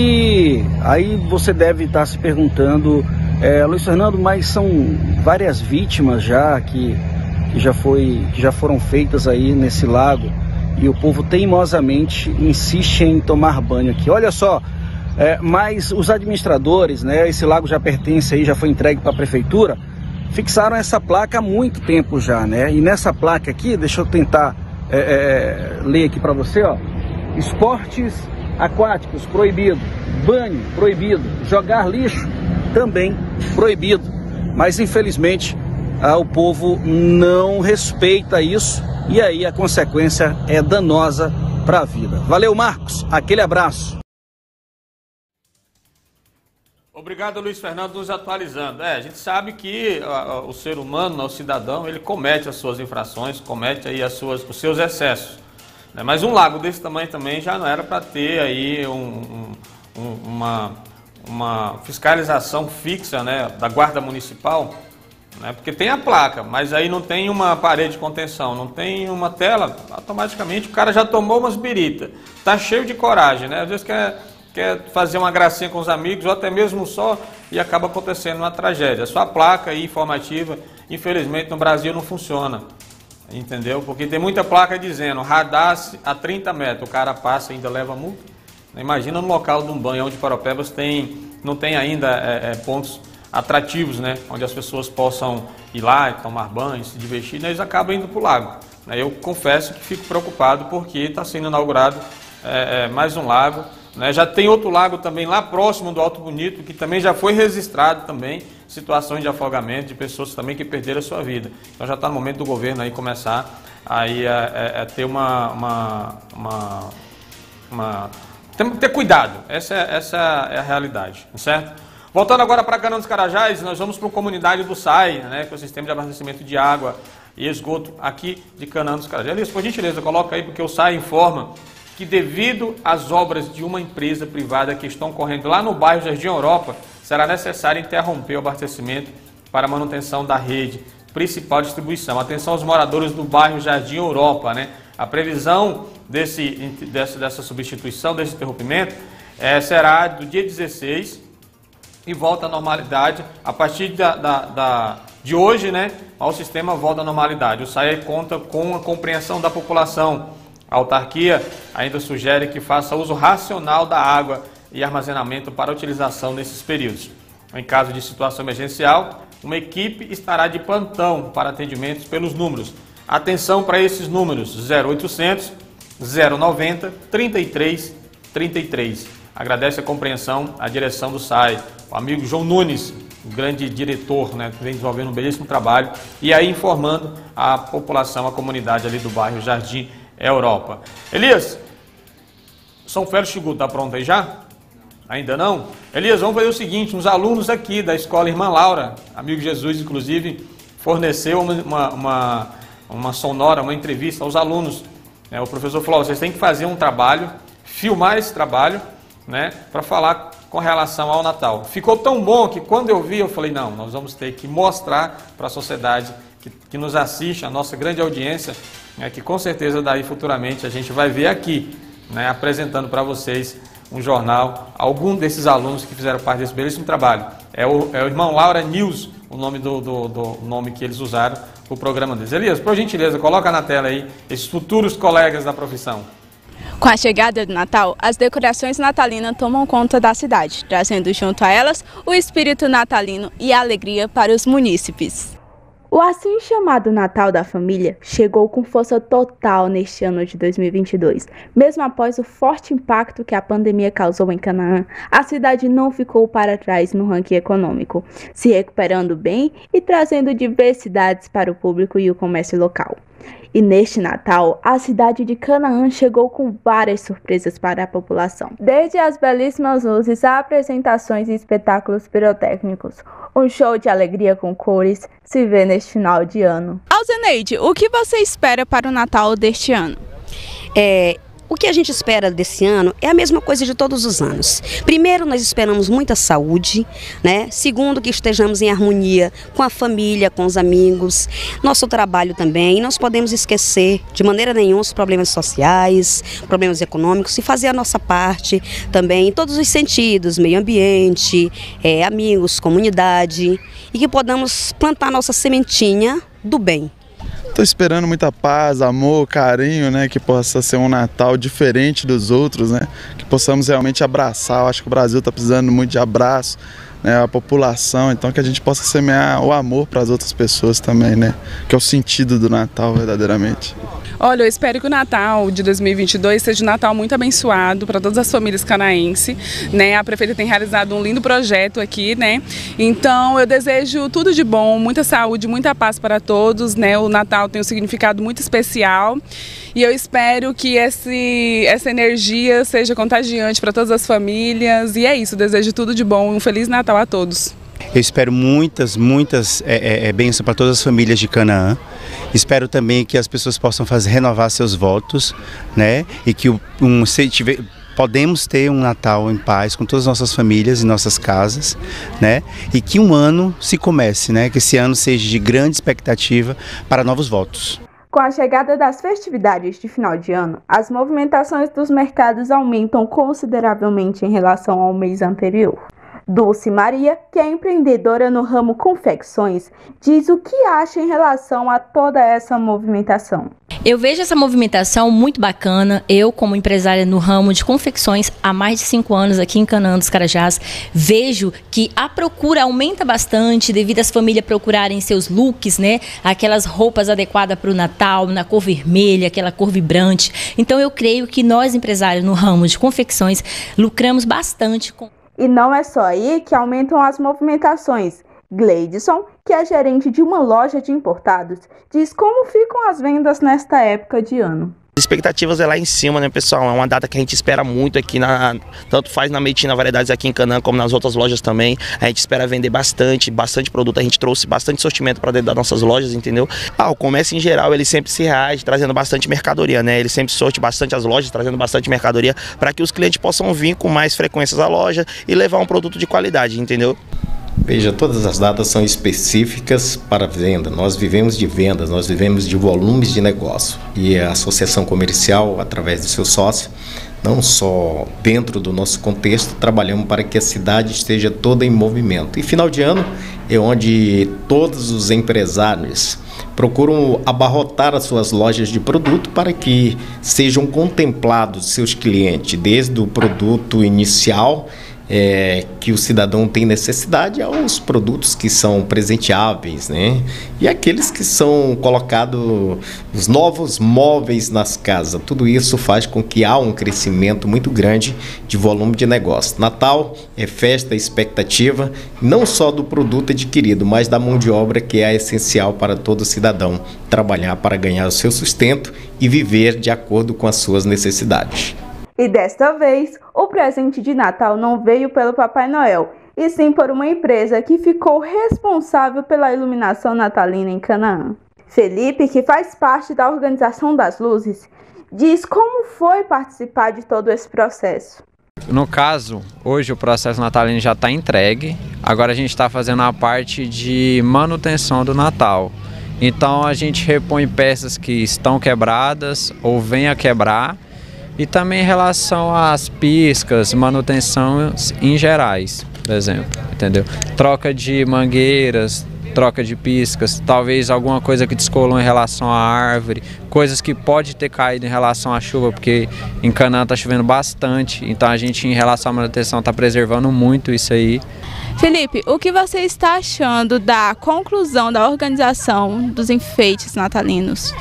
T: E aí você deve estar se perguntando... É, Luiz Fernando, mas são várias vítimas já que, que, já foi, que já foram feitas aí nesse lago e o povo teimosamente insiste em tomar banho aqui. Olha só, é, mas os administradores, né, esse lago já pertence aí, já foi entregue para a prefeitura, fixaram essa placa há muito tempo já, né? E nessa placa aqui, deixa eu tentar é, é, ler aqui para você, ó, esportes aquáticos proibido, banho proibido, jogar lixo também proibido, mas infelizmente ah, o povo não respeita isso e aí a consequência é danosa para a vida. Valeu, Marcos, aquele abraço.
J: Obrigado, Luiz Fernando, nos atualizando. É, a gente sabe que a, a, o ser humano, o cidadão, ele comete as suas infrações, comete aí as suas, os seus excessos, né? Mas um lago desse tamanho também já não era para ter aí um, um, uma... uma fiscalização fixa, né, da guarda municipal, né, porque tem a placa, mas aí não tem uma parede de contenção, não tem uma tela, automaticamente o cara já tomou umas biritas, tá cheio de coragem, né, às vezes quer, quer fazer uma gracinha com os amigos ou até mesmo só e acaba acontecendo uma tragédia. Só a placa aí informativa, infelizmente no Brasil não funciona, entendeu? Porque tem muita placa dizendo radar a trinta metros, o cara passa e ainda leva multa. Imagina no local de um banho onde Paropebas tem, não tem ainda é, é, pontos atrativos, né, onde as pessoas possam ir lá, tomar banho, se divertir, né, eles acabam indo para o lago. Eu confesso que fico preocupado porque está sendo inaugurado é, é, mais um lago né? Já tem outro lago também lá próximo do Alto Bonito, que também já foi registrado também situações de afogamento de pessoas também que perderam a sua vida. Então já está no momento do governo aí começar aí a, a, a ter uma, uma, uma, uma ter, ter cuidado. Essa é, essa é a realidade, certo? Voltando agora para Canaã dos Carajás, nós vamos para a comunidade do S A I, né, que é o Sistema de Abastecimento de Água e Esgoto aqui de Canaã dos Carajás. Elias, por gentileza, coloca aí, porque o S A I informa que devido às obras de uma empresa privada que estão correndo lá no bairro Jardim Europa, será necessário interromper o abastecimento para a manutenção da rede principal de distribuição. Atenção aos moradores do bairro Jardim Europa, né? A previsão desse, dessa, dessa substituição, desse interrompimento, é, será do dia dezesseis e volta à normalidade a partir da, da, da, de hoje, né? O sistema volta à normalidade. O S A I conta com a compreensão da população. A autarquia ainda sugere que faça uso racional da água e armazenamento para utilização nesses períodos. Em caso de situação emergencial, uma equipe estará de plantão para atendimentos pelos números. Atenção para esses números: zero oitocentos, zero noventa, trinta e três, trinta e três. Agradece a compreensão à direção do S A I, o amigo João Nunes, o grande diretor, né, que vem desenvolvendo um belíssimo trabalho, e aí informando a população, a comunidade ali do bairro Jardim Europa. Elias, São Félix Chigu, está pronto aí já? Ainda não? Elias, vamos fazer o seguinte, uns alunos aqui da Escola Irmã Laura, amigo Jesus, inclusive, forneceu uma, uma, uma, uma sonora, uma entrevista aos alunos. É, o professor falou, vocês têm que fazer um trabalho, filmar esse trabalho, né, para falar com relação ao Natal. Ficou tão bom que quando eu vi, eu falei, não, nós vamos ter que mostrar para a sociedade que, que nos assiste, a nossa grande audiência, né, que com certeza daí futuramente a gente vai ver aqui, né, apresentando para vocês um jornal, algum desses alunos que fizeram parte desse belíssimo trabalho. É o, é o Irmão Laura News, o nome do, do, do nome que eles usaram para o programa deles. Elias, por gentileza, coloca na tela aí esses futuros colegas da profissão.
D: Com a chegada do Natal, as decorações natalinas tomam conta da cidade, trazendo junto a elas o espírito natalino e a alegria para os munícipes. O assim chamado Natal da Família chegou com força total neste ano de dois mil e vinte e dois. Mesmo após o forte impacto que a pandemia causou em Canaã, a cidade não ficou para trás no ranking econômico, se recuperando bem e trazendo diversidades para o público e o comércio local. E neste Natal, a cidade de Canaã chegou com várias surpresas para a população. Desde as belíssimas luzes a apresentações e espetáculos pirotécnicos, um show de alegria com cores se vê neste final de ano. Alzeneide, o que você espera para o Natal deste ano?
E: É... O que a gente espera desse ano é a mesma coisa de todos os anos. Primeiro, nós esperamos muita saúde, né? Segundo, que estejamos em harmonia com a família, com os amigos, nosso trabalho também. E não podemos esquecer de maneira nenhuma os problemas sociais, problemas econômicos, e fazer a nossa parte também em todos os sentidos, meio ambiente, é, amigos, comunidade, e que podamos plantar nossa sementinha do bem.
W: Estou esperando muita paz, amor, carinho, né? Que possa ser um Natal diferente dos outros, né? Que possamos realmente abraçar. Eu acho que o Brasil está precisando muito de abraço, né? A população, então que a gente possa semear o amor para as outras pessoas também, né? Que é o sentido do Natal, verdadeiramente.
X: Olha, eu espero que o Natal de dois mil e vinte e dois seja um Natal muito abençoado para todas as famílias canaenses, né? A prefeita tem realizado um lindo projeto aqui, né? Então eu desejo tudo de bom, muita saúde, muita paz para todos, né? O Natal tem um significado muito especial e eu espero que esse, essa energia seja contagiante para todas as famílias. E é isso, desejo tudo de bom, um Feliz Natal a todos.
Y: Eu espero muitas, muitas é, é, bênçãos para todas as famílias de Canaã. Espero também que as pessoas possam fazer, renovar seus votos, né? E que um, se tiver, podemos ter um Natal em paz com todas as nossas famílias e nossas casas, né? E que um ano se comece, né? Que esse ano seja de grande expectativa para novos votos.
D: Com a chegada das festividades de final de ano, as movimentações dos mercados aumentam consideravelmente em relação ao mês anterior. Dulce Maria, que é empreendedora no ramo confecções, diz o que acha em relação a toda essa movimentação.
L: Eu vejo essa movimentação muito bacana. Eu, como empresária no ramo de confecções há mais de cinco anos aqui em Canaã dos Carajás, vejo que a procura aumenta bastante devido às famílias procurarem seus looks, né? Aquelas roupas adequadas para o Natal, na cor vermelha, aquela cor vibrante. Então eu creio que nós, empresários no ramo de confecções, lucramos bastante com...
D: E não é só aí que aumentam as movimentações. Gleidson, que é gerente de uma loja de importados, diz como ficam as vendas nesta época de ano.
B: Expectativas é lá em cima, né, pessoal? É uma data que a gente espera muito aqui, na, tanto faz na Medina Variedades aqui em Canaã, como nas outras lojas também. A gente espera vender bastante, bastante produto. A gente trouxe bastante sortimento para dentro das nossas lojas, entendeu? Ah, o comércio em geral, ele sempre se reage, trazendo bastante mercadoria, né? Ele sempre sorte bastante as lojas, trazendo bastante mercadoria, para que os clientes possam vir com mais frequências à loja e levar um produto de qualidade, entendeu?
F: Veja, todas as datas são específicas para venda. Nós vivemos de vendas, nós vivemos de volumes de negócio. E a associação comercial, através do seu sócio, não só dentro do nosso contexto, trabalhamos para que a cidade esteja toda em movimento. E final de ano é onde todos os empresários procuram abarrotar as suas lojas de produto para que sejam contemplados seus clientes, desde o produto inicial, É, que o cidadão tem necessidade, aos produtos que são presenteáveis, né? E aqueles que são colocados, os novos móveis nas casas. Tudo isso faz com que há um crescimento muito grande de volume de negócio. Natal é festa, é expectativa, não só do produto adquirido, mas da mão de obra, que é essencial para todo cidadão trabalhar para ganhar o seu sustento e viver de acordo com as suas necessidades.
D: E desta vez, o presente de Natal não veio pelo Papai Noel, e sim por uma empresa que ficou responsável pela iluminação natalina em Canaã. Felipe, que faz parte da organização das luzes, diz como foi participar de todo esse processo.
G: No caso, hoje o processo natalino já está entregue, agora a gente está fazendo a parte de manutenção do Natal. Então a gente repõe peças que estão quebradas ou vêm a quebrar, e também em relação às piscas, manutenção em gerais, por exemplo, entendeu? Troca de mangueiras, troca de piscas, talvez alguma coisa que descolou em relação à árvore, coisas que pode ter caído em relação à chuva, porque em Canaã está chovendo bastante, então a gente, em relação à manutenção, está preservando muito isso aí.
D: Felipe, o que você está achando da conclusão da organização dos enfeites natalinos?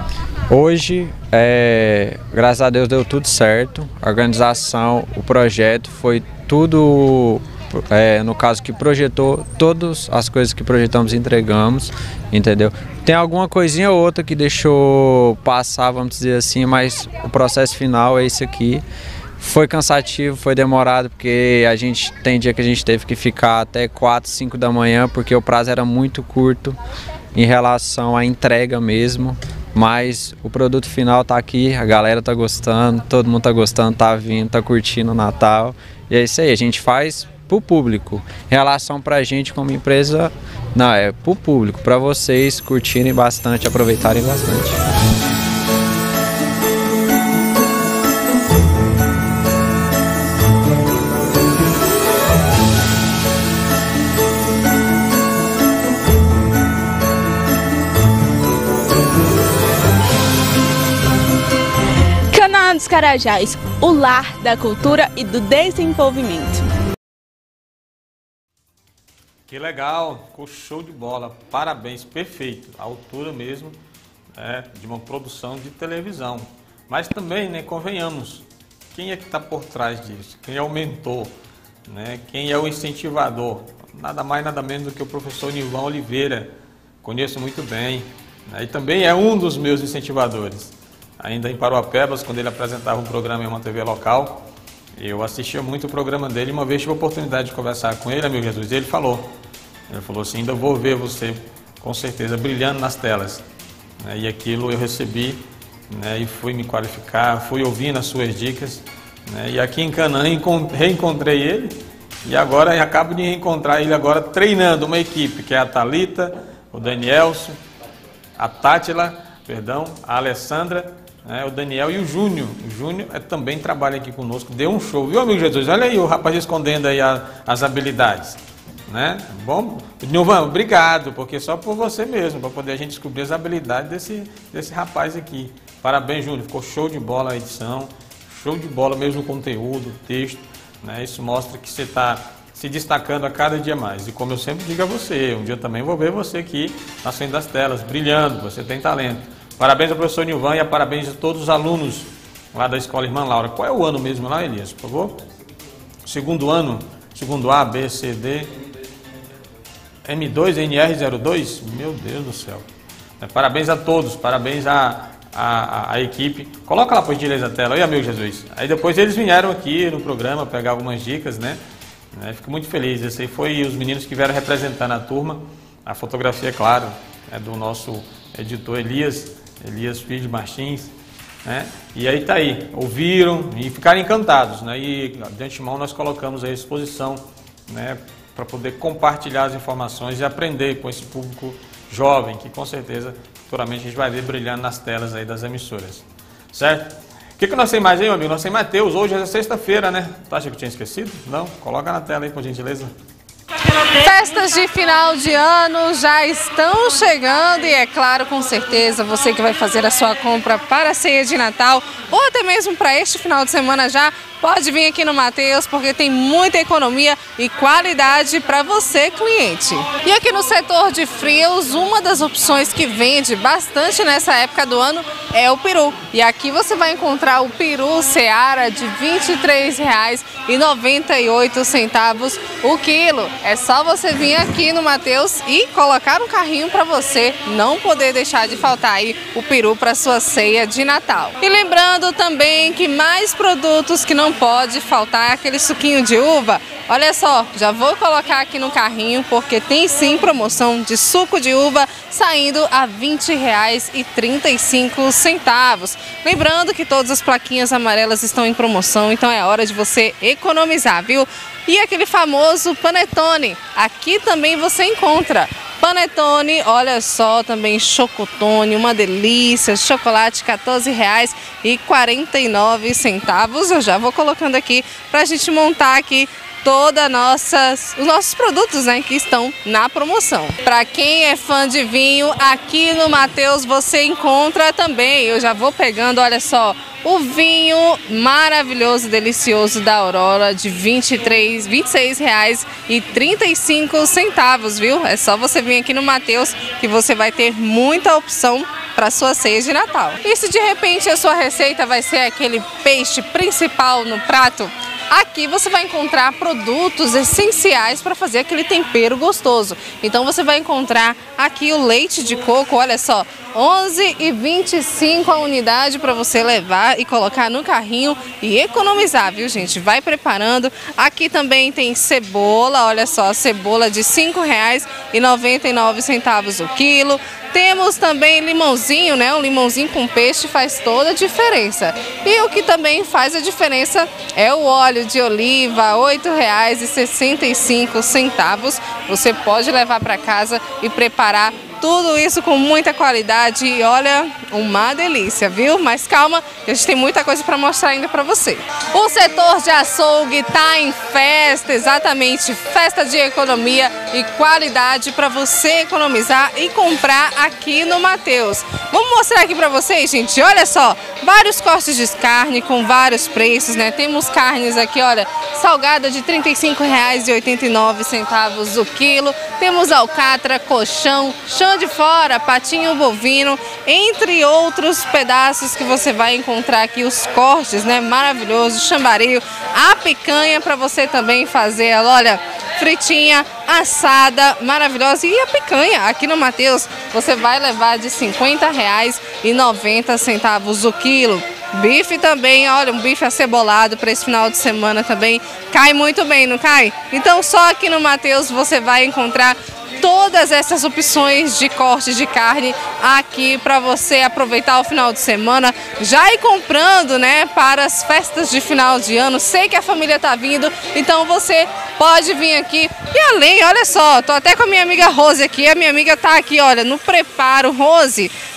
G: Hoje, é, graças a Deus, deu tudo certo. A organização, o projeto, foi tudo, é, no caso que projetou, todas as coisas que projetamos entregamos, entendeu? Tem alguma coisinha ou outra que deixou passar, vamos dizer assim, mas o processo final é esse aqui. Foi cansativo, foi demorado, porque a gente tem dia que a gente teve que ficar até quatro, cinco da manhã, porque o prazo era muito curto em relação à entrega mesmo. Mas o produto final tá aqui, a galera tá gostando, todo mundo tá gostando, tá vindo, tá curtindo o Natal. E é isso aí, a gente faz pro público. Em relação pra gente como empresa, não, é pro público, pra vocês curtirem bastante, aproveitarem bastante.
D: dos Carajás, o lar da cultura e do desenvolvimento.
J: Que legal, ficou show de bola, parabéns, perfeito, a altura mesmo, é, de uma produção de televisão. Mas também, né, convenhamos, quem é que está por trás disso? Quem é o mentor? Né? Quem é o incentivador? Nada mais, nada menos do que o professor Nilvan Oliveira, conheço muito bem, né? E também é um dos meus incentivadores. Ainda em Paruapebas, quando ele apresentava um programa em uma T V local, eu assistia muito o programa dele. Uma vez tive a oportunidade de conversar com ele, amigo Jesus, e ele falou, ele falou assim, ainda vou ver você, com certeza, brilhando nas telas. Né? E aquilo eu recebi, né? E fui me qualificar, fui ouvindo as suas dicas. Né? E aqui em Canaã reencontrei ele, e agora acabo de reencontrar ele agora treinando uma equipe, que é a Thalita, o Danielson, a Tátila, perdão, a Alessandra né, o Daniel e o Júnior. O Júnior é, também trabalha aqui conosco, deu um show, viu, amigo Jesus? Olha aí o rapaz escondendo aí a, as habilidades, né? Bom, Nilvan, obrigado, porque só por você mesmo, para poder a gente descobrir as habilidades desse, desse rapaz aqui. Parabéns, Júnior, ficou show de bola a edição, show de bola mesmo o conteúdo, o texto, né? Isso mostra que você está se destacando a cada dia mais. E como eu sempre digo a você, um dia também vou ver você aqui na frente das telas, brilhando, você tem talento. Parabéns ao professor Nilvan e parabéns a todos os alunos lá da Escola Irmã Laura. Qual é o ano mesmo lá, Elias, por favor? Segundo ano, segundo A, B, C, D, M dois, N R zero dois? Meu Deus do céu. Parabéns a todos, parabéns a, a, a, a equipe. Coloca lá por gentileza a tela, aí, amigo Jesus. Aí depois eles vieram aqui no programa pegar algumas dicas, né? É, fico muito feliz. Esse aí foi os meninos que vieram representando a turma. A fotografia, é claro, é do nosso editor Elias, Elias Filho Martins, né? E aí tá aí, ouviram e ficaram encantados, né? E de antemão nós colocamos à exposição, né, para poder compartilhar as informações e aprender com esse público jovem, que com certeza futuramente a gente vai ver brilhando nas telas aí das emissoras, certo? O que, que nós temos mais aí, meu amigo? Nós temos Mateus, hoje é sexta-feira, né? Tu acha que eu tinha esquecido? Não? Coloca na tela aí, por gentileza.
H: Festas de final de ano já estão chegando e é claro, com certeza, você que vai fazer a sua compra para a ceia de Natal ou até mesmo para este final de semana já, pode vir aqui no Mateus porque tem muita economia e qualidade para você, cliente. E aqui no setor de frios, uma das opções que vende bastante nessa época do ano é o peru. E aqui você vai encontrar o peru Seara de vinte e três reais e noventa e oito centavos o quilo. É só você vir aqui no Mateus e colocar um carrinho para você não poder deixar de faltar aí o peru para sua ceia de Natal. E lembrando também que mais produtos que não pode faltar é aquele suquinho de uva. Olha só, já vou colocar aqui no carrinho porque tem sim promoção de suco de uva saindo a vinte reais e trinta e cinco centavos. Lembrando que todas as plaquinhas amarelas estão em promoção, então é hora de você economizar, viu? E aquele famoso panetone, aqui também você encontra. Panetone, olha só, também chocotone, uma delícia, chocolate quatorze reais e quarenta e nove centavos. Eu já vou colocando aqui para a gente montar aqui todas nossas os nossos produtos, né, que estão na promoção. Para quem é fã de vinho, aqui no Mateus você encontra também. Eu já vou pegando, olha só, o vinho maravilhoso, delicioso da Aurora de vinte e três, vinte e seis reais e trinta e cinco centavos, viu? É só você vir aqui no Mateus que você vai ter muita opção para sua ceia de Natal. E se de repente a sua receita vai ser aquele peixe principal no prato, aqui você vai encontrar produtos essenciais para fazer aquele tempero gostoso. Então você vai encontrar aqui o leite de coco, olha só, onze reais e vinte e cinco centavos a unidade para você levar e colocar no carrinho e economizar, viu, gente? Vai preparando. Aqui também tem cebola, olha só, a cebola de cinco reais e noventa e nove centavos o quilo. Temos também limãozinho, né? Um limãozinho com peixe faz toda a diferença. E o que também faz a diferença é o óleo de oliva, oito reais e sessenta e cinco centavos. Você pode levar para casa e preparar tudo isso com muita qualidade e olha, uma delícia, viu? Mas calma, a gente tem muita coisa para mostrar ainda para você. O setor de açougue está em festa, exatamente, festa de economia e qualidade para você economizar e comprar aqui no Mateus. Vamos mostrar aqui para vocês, gente, olha só, vários cortes de carne com vários preços, né? Temos carnes aqui, olha, salgada de trinta e cinco reais e oitenta e nove centavos o quilo. Temos alcatra, colchão, chão de fora, patinho bovino, entre outros pedaços que você vai encontrar aqui, os cortes, né? Maravilhoso, chambaril, a picanha para você também fazer ela, olha, fritinha, assada, maravilhosa. E a picanha aqui no Mateus você vai levar de cinquenta reais e noventa centavos o quilo. Bife também, olha, um bife acebolado para esse final de semana também cai muito bem, não cai? Então só aqui no Mateus você vai encontrar todas essas opções de corte de carne aqui para você aproveitar o final de semana, já ir comprando, né, para as festas de final de ano. Sei que a família tá vindo, então você pode vir aqui. E além, olha só, tô até com a minha amiga Rose aqui, a minha amiga tá aqui, olha, no preparo. Rose,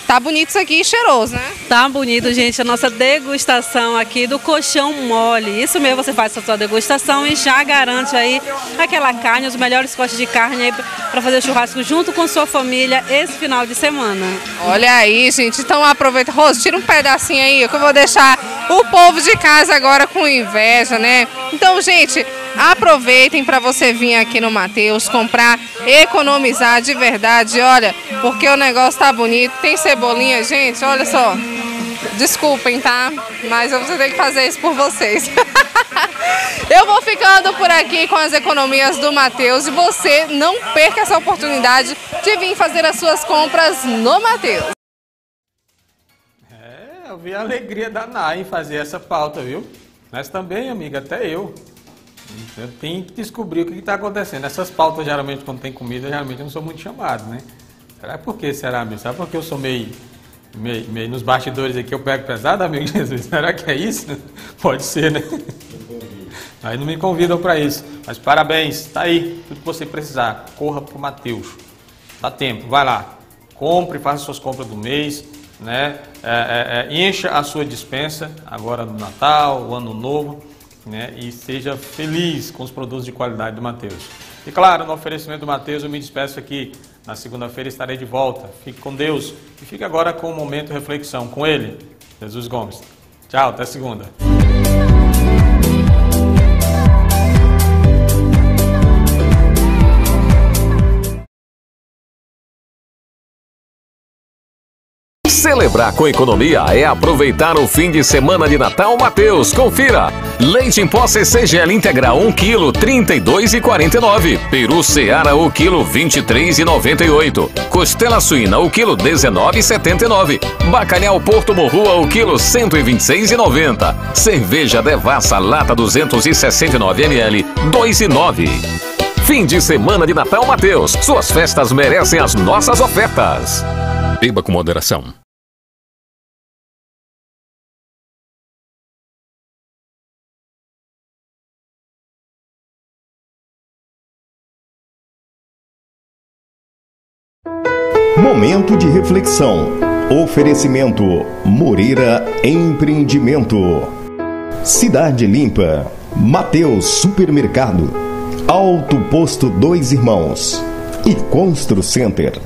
H: Tá bonito isso aqui e cheiroso, né?
C: Tá bonito, gente. A nossa degustação aqui do colchão mole. Isso mesmo, você faz a sua degustação e já garante aí aquela carne, os melhores cortes de carne aí para fazer churrasco junto com sua família esse final de semana.
H: Olha aí, gente. Então aproveita. Rose, tira um pedacinho aí que eu vou deixar o povo de casa agora com inveja, né? Então, gente, aproveitem para você vir aqui no Mateus, comprar, economizar de verdade, olha, porque o negócio tá bonito, tem cebolinha, gente, olha só, desculpem, tá? Mas eu vou ter que fazer isso por vocês. Eu vou ficando por aqui com as economias do Mateus e você não perca essa oportunidade de vir fazer as suas compras no Mateus.
J: É, eu vi a alegria da Nay em fazer essa pauta, viu? Mas também, amiga, até eu. Eu tenho que descobrir o que está acontecendo. Essas pautas, geralmente, quando tem comida, geralmente eu não sou muito chamado, né? Será por que será, amigo? Será porque eu sou meio, meio, meio nos bastidores aqui, eu pego pesado, amigo Jesus? Será que é isso? Pode ser, né? Aí não me convidam para isso. Mas parabéns, tá aí. Tudo que você precisar, corra pro Mateus. Dá tempo, vai lá. Compre, faça suas compras do mês, né? É, é, é, encha a sua despensa agora no Natal, o Ano Novo. Né, e seja feliz com os produtos de qualidade do Mateus. E claro, no oferecimento do Mateus, eu me despeço aqui. Na segunda-feira estarei de volta. Fique com Deus. E fique agora com o momento reflexão com ele, Jesus Gomes. Tchau, até segunda.
A: Celebrar com economia é aproveitar o fim de semana de Natal Mateus. Confira! Leite em pó C C Gel integral um quilo, trinta e dois reais e quarenta e nove centavos. Peru Seara o quilo, vinte e três reais e noventa e oito centavos. Costela suína o quilo, dezenove reais e setenta e nove centavos. Bacalhau Porto Morrua o quilo, cento e vinte e seis reais e noventa centavos. Cerveja Devassa lata duzentos e sessenta e nove mililitros, dois reais e nove centavos. Fim de semana de Natal Mateus. Suas festas merecem as nossas ofertas. Beba com moderação.
I: Momento de reflexão. Oferecimento Moreira Empreendimento. Cidade Limpa. Mateus Supermercado. Alto Posto Dois Irmãos. E Constru Center.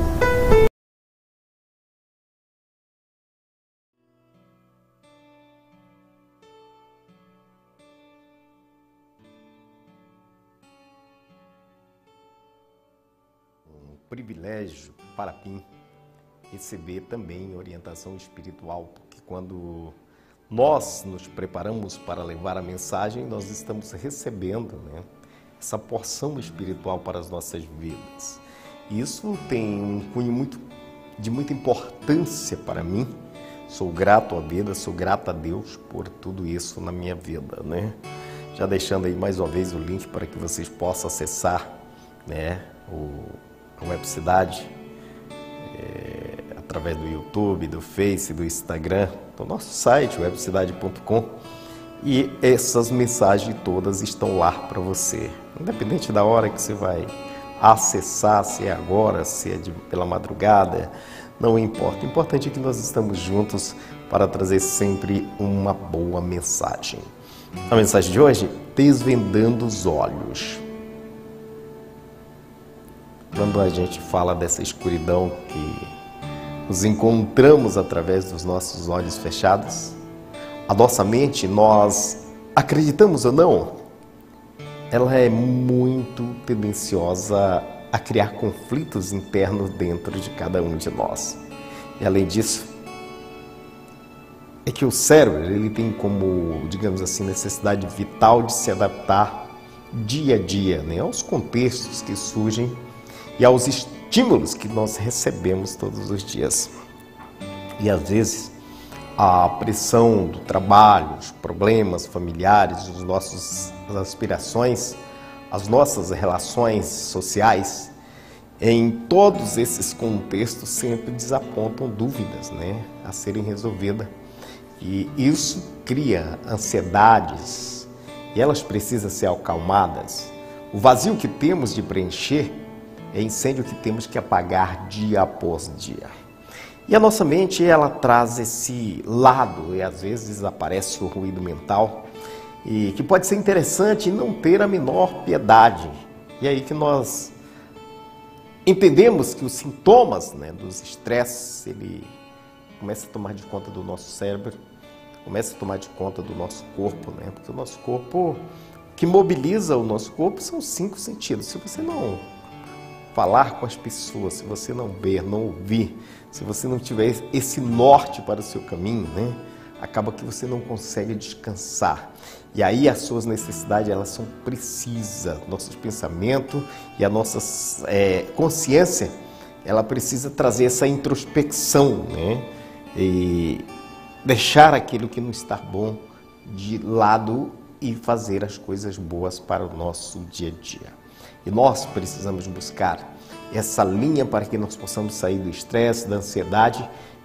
F: Um privilégio para mim receber também orientação espiritual, porque quando nós nos preparamos para levar a mensagem, nós estamos recebendo, né, essa porção espiritual para as nossas vidas. Isso tem um cunho muito, de muita importância para mim. Sou grato à vida, sou grato a Deus por tudo isso na minha vida, né? Já deixando aí mais uma vez o link para que vocês possam acessar, né, o, a Web Cidade, é, através do YouTube, do Face, do Instagram, do nosso site, webcidade ponto com, e essas mensagens todas estão lá para você. Independente da hora que você vai acessar, se é agora, se é de, pela madrugada, não importa. O importante é que nós estamos juntos para trazer sempre uma boa mensagem. A mensagem de hoje, desvendando os olhos. Quando a gente fala dessa escuridão que nos encontramos através dos nossos olhos fechados, a nossa mente, nós acreditamos ou não, ela é muito tendenciosa a criar conflitos internos dentro de cada um de nós. E além disso, é que o cérebro, ele tem como, digamos assim, necessidade vital de se adaptar dia a dia, né, aos contextos que surgem e aos estímulos que nós recebemos todos os dias. E às vezes a pressão do trabalho, os problemas familiares, os nossos, as aspirações, as nossas relações sociais, em todos esses contextos sempre desapontam dúvidas, né, a serem resolvidas. E isso cria ansiedades e elas precisam ser acalmadas. O vazio que temos de preencher é incêndio que temos que apagar dia após dia. E a nossa mente, ela traz esse lado, e às vezes aparece o ruído mental, e que pode ser interessante não ter a menor piedade. E aí que nós entendemos que os sintomas, né, dos estresses, ele começa a tomar de conta do nosso cérebro, começa a tomar de conta do nosso corpo, né? Porque o nosso corpo, o que mobiliza o nosso corpo são os cinco sentidos. Se você não falar com as pessoas, se você não ver, não ouvir, se você não tiver esse norte para o seu caminho, né, acaba que você não consegue descansar. E aí as suas necessidades, elas são precisas. Nossos pensamentos e a nossa é, consciência, ela precisa trazer essa introspecção, né, e deixar aquilo que não está bom de lado e fazer as coisas boas para o nosso dia a dia. E nós precisamos buscar essa linha para que nós possamos sair do estresse, da ansiedade,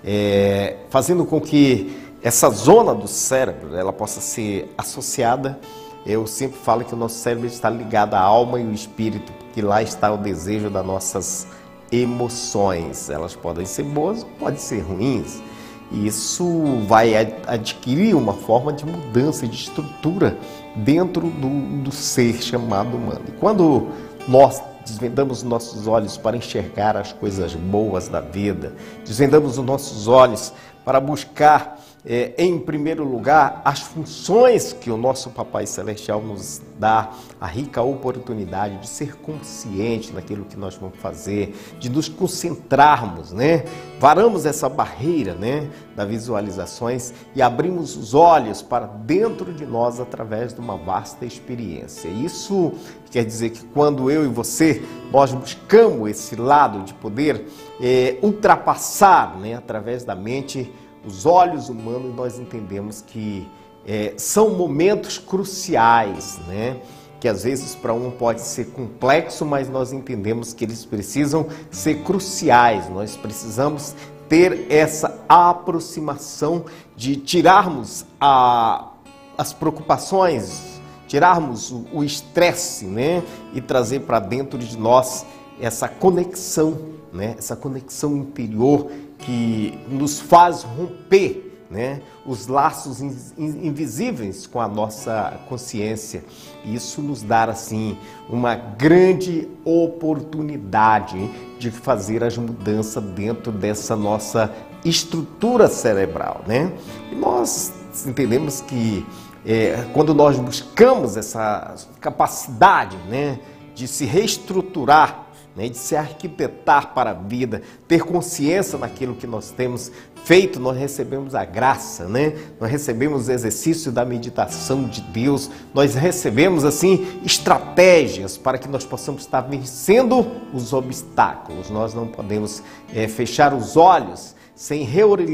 F: é, fazendo com que essa zona do cérebro ela possa ser associada. Eu sempre falo que o nosso cérebro está ligado à alma e ao espírito, porque lá está o desejo das nossas emoções. Elas podem ser boas, podem ser ruins. E isso vai adquirir uma forma de mudança, de estrutura dentro do, do ser chamado humano. E quando nós desvendamos os nossos olhos para enxergar as coisas boas da vida, desvendamos os nossos olhos para buscar, é, em primeiro lugar, as funções que o nosso Papai Celestial nos dá, a rica oportunidade de ser consciente daquilo que nós vamos fazer, de nos concentrarmos, né? Varamos essa barreira, né, das visualizações e abrimos os olhos para dentro de nós através de uma vasta experiência. Isso quer dizer que quando eu e você, nós buscamos esse lado de poder é, ultrapassar, né, através da mente, os olhos humanos, nós entendemos que é, são momentos cruciais, né? Que às vezes para um pode ser complexo, mas nós entendemos que eles precisam ser cruciais. Nós precisamos ter essa aproximação de tirarmos a, as preocupações, tirarmos o estresse, né? E trazer para dentro de nós essa conexão, né? Essa conexão interior que nos faz romper, né, os laços invisíveis com a nossa consciência. Isso nos dá, assim, uma grande oportunidade de fazer as mudanças dentro dessa nossa estrutura cerebral, né? E nós entendemos que é, quando nós buscamos essa capacidade, né, de se reestruturar, né, de se arquitetar para a vida, ter consciência daquilo que nós temos feito, nós recebemos a graça, né? Nós recebemos o exercício da meditação de Deus, nós recebemos, assim, estratégias para que nós possamos estar vencendo os obstáculos. Nós não podemos é, fechar os olhos sem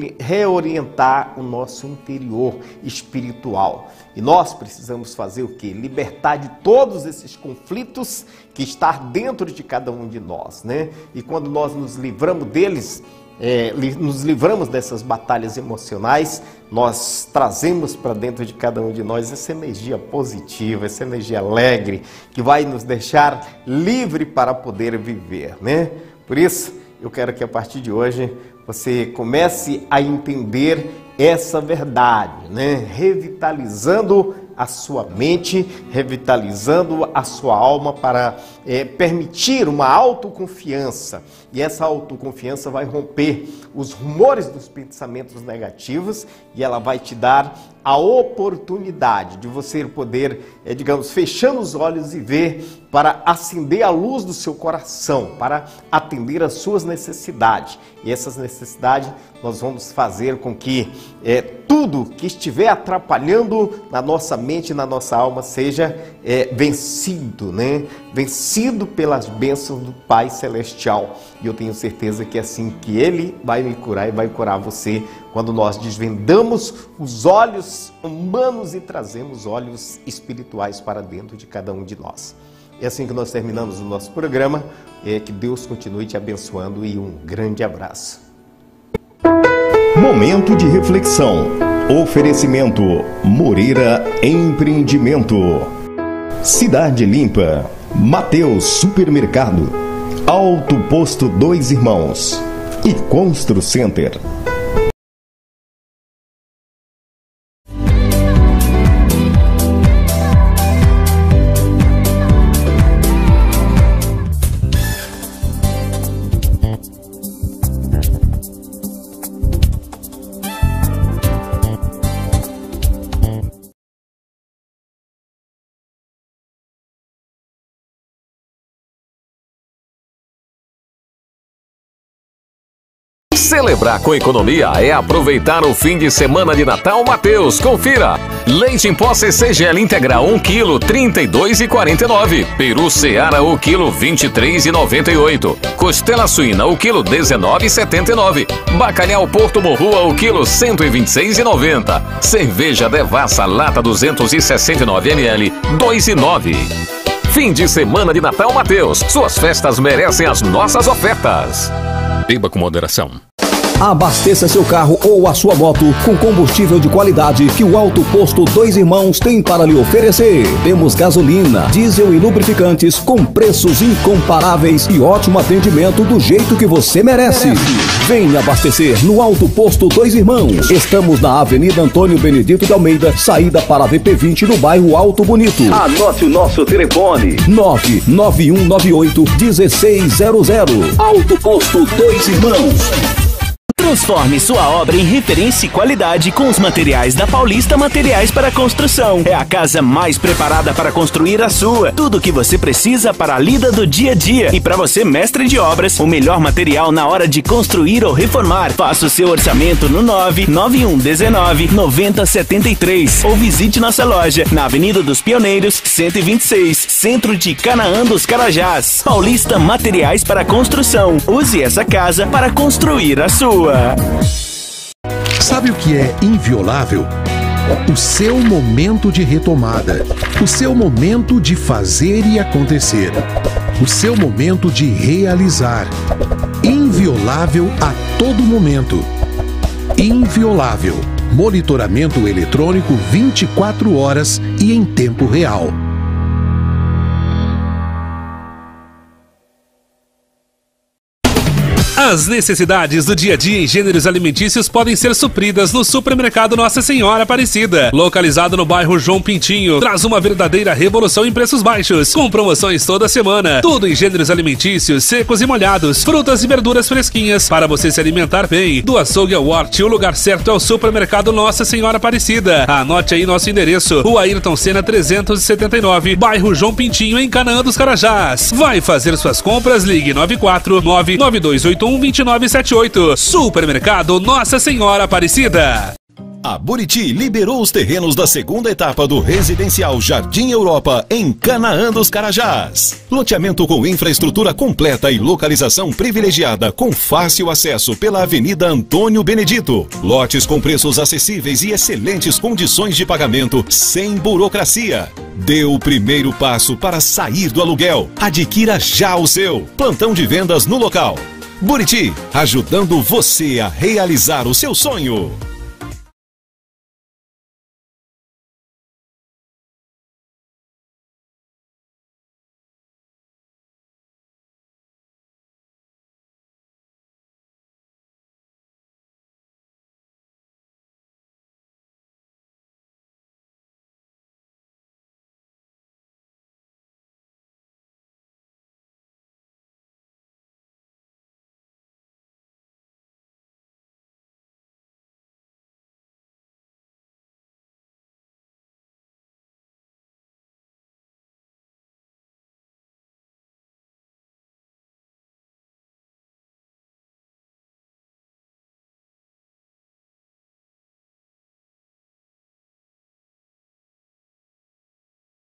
F: reorientar o nosso interior espiritual. E nós precisamos fazer o quê? Libertar de todos esses conflitos que estão dentro de cada um de nós, né? E quando nós nos livramos deles, é, nos livramos dessas batalhas emocionais, nós trazemos para dentro de cada um de nós essa energia positiva, essa energia alegre, que vai nos deixar livre para poder viver, né? Por isso, eu quero que a partir de hoje você comece a entender essa verdade, né? Revitalizando a sua mente, revitalizando a sua alma para é, permitir uma autoconfiança. E essa autoconfiança vai romper os rumores dos pensamentos negativos e ela vai te dar a oportunidade de você poder, é, digamos, fechando os olhos e ver para acender a luz do seu coração, para atender às suas necessidades. E essas necessidades nós vamos fazer com que é, tudo que estiver atrapalhando na nossa mente e na nossa alma seja é, vencido, né? Vencido pelas bênçãos do Pai Celestial. E eu tenho certeza que é assim que Ele vai me curar e vai curar você, quando nós desvendamos os olhos humanos e trazemos olhos espirituais para dentro de cada um de nós. É assim que nós terminamos o nosso programa. É, que Deus continue te abençoando e um grande abraço.
I: Momento de reflexão. Oferecimento Moreira Empreendimento. Cidade Limpa. Mateus Supermercado. Alto Posto Dois Irmãos. e Constru Center.
A: Celebrar com economia é aproveitar o fim de semana de Natal Mateus. Confira! Leite em pó C C Gel integral um quilo, trinta e dois reais e quarenta e nove centavos. Peru Seara o quilo, vinte e três reais e noventa e oito centavos. Costela suína o quilo, dezenove reais e setenta e nove centavos. Bacalhau Porto Morrua o quilo, cento e vinte e seis reais e noventa centavos. Cerveja Devassa lata duzentos e sessenta e nove mililitros, dois reais e nove centavos. Fim de semana de Natal Mateus. Suas festas merecem as nossas ofertas. Beba com moderação.
K: Abasteça seu carro ou a sua moto com combustível de qualidade que o Alto Posto Dois Irmãos tem para lhe oferecer. Temos gasolina, diesel e lubrificantes com preços incomparáveis e ótimo atendimento do jeito que você merece. Venha abastecer no Alto Posto Dois Irmãos. Estamos na Avenida Antônio Benedito de Almeida, saída para a V P vinte no bairro Alto Bonito. Anote o nosso telefone: nove nove um nove oito, um seis zero zero. Alto Posto Dois Irmãos.
M: Transforme sua obra em referência e qualidade com os materiais da Paulista Materiais para Construção. É a casa mais preparada para construir a sua. Tudo o que você precisa para a lida do dia a dia. E para você, mestre de obras, o melhor material na hora de construir ou reformar. Faça o seu orçamento no nove nove um um nove, nove zero sete três ou visite nossa loja na Avenida dos Pioneiros, cento e vinte e seis, centro de Canaã dos Carajás. Paulista Materiais para Construção. Use essa casa para construir a sua.
N: Sabe o que é inviolável? O seu momento de retomada. O seu momento de fazer e acontecer. O seu momento de realizar. Inviolável a todo momento. Inviolável. Monitoramento eletrônico vinte e quatro horas e em tempo real.
O: As necessidades do dia a dia em gêneros alimentícios podem ser supridas no Supermercado Nossa Senhora Aparecida. Localizado no bairro João Pintinho, traz uma verdadeira revolução em preços baixos, com promoções toda semana. Tudo em gêneros alimentícios, secos e molhados, frutas e verduras fresquinhas, para você se alimentar bem. Do açougue ao horte, o lugar certo é o Supermercado Nossa Senhora Aparecida. Anote aí nosso endereço: Rua Ayrton Senna trezentos e setenta e nove, bairro João Pintinho, em Canaã dos Carajás. Vai fazer suas compras? Ligue nove quatro nove, nove dois oito um, dois nove sete oito. Supermercado Nossa Senhora Aparecida.
P: A Buriti liberou os terrenos da segunda etapa do residencial Jardim Europa em Canaã dos Carajás. Loteamento com infraestrutura completa e localização privilegiada com fácil acesso pela Avenida Antônio Benedito. Lotes com preços acessíveis e excelentes condições de pagamento sem burocracia. Dê o primeiro passo para sair do aluguel. Adquira já o seu. Plantão de vendas no local. Buriti, ajudando você a realizar o seu sonho.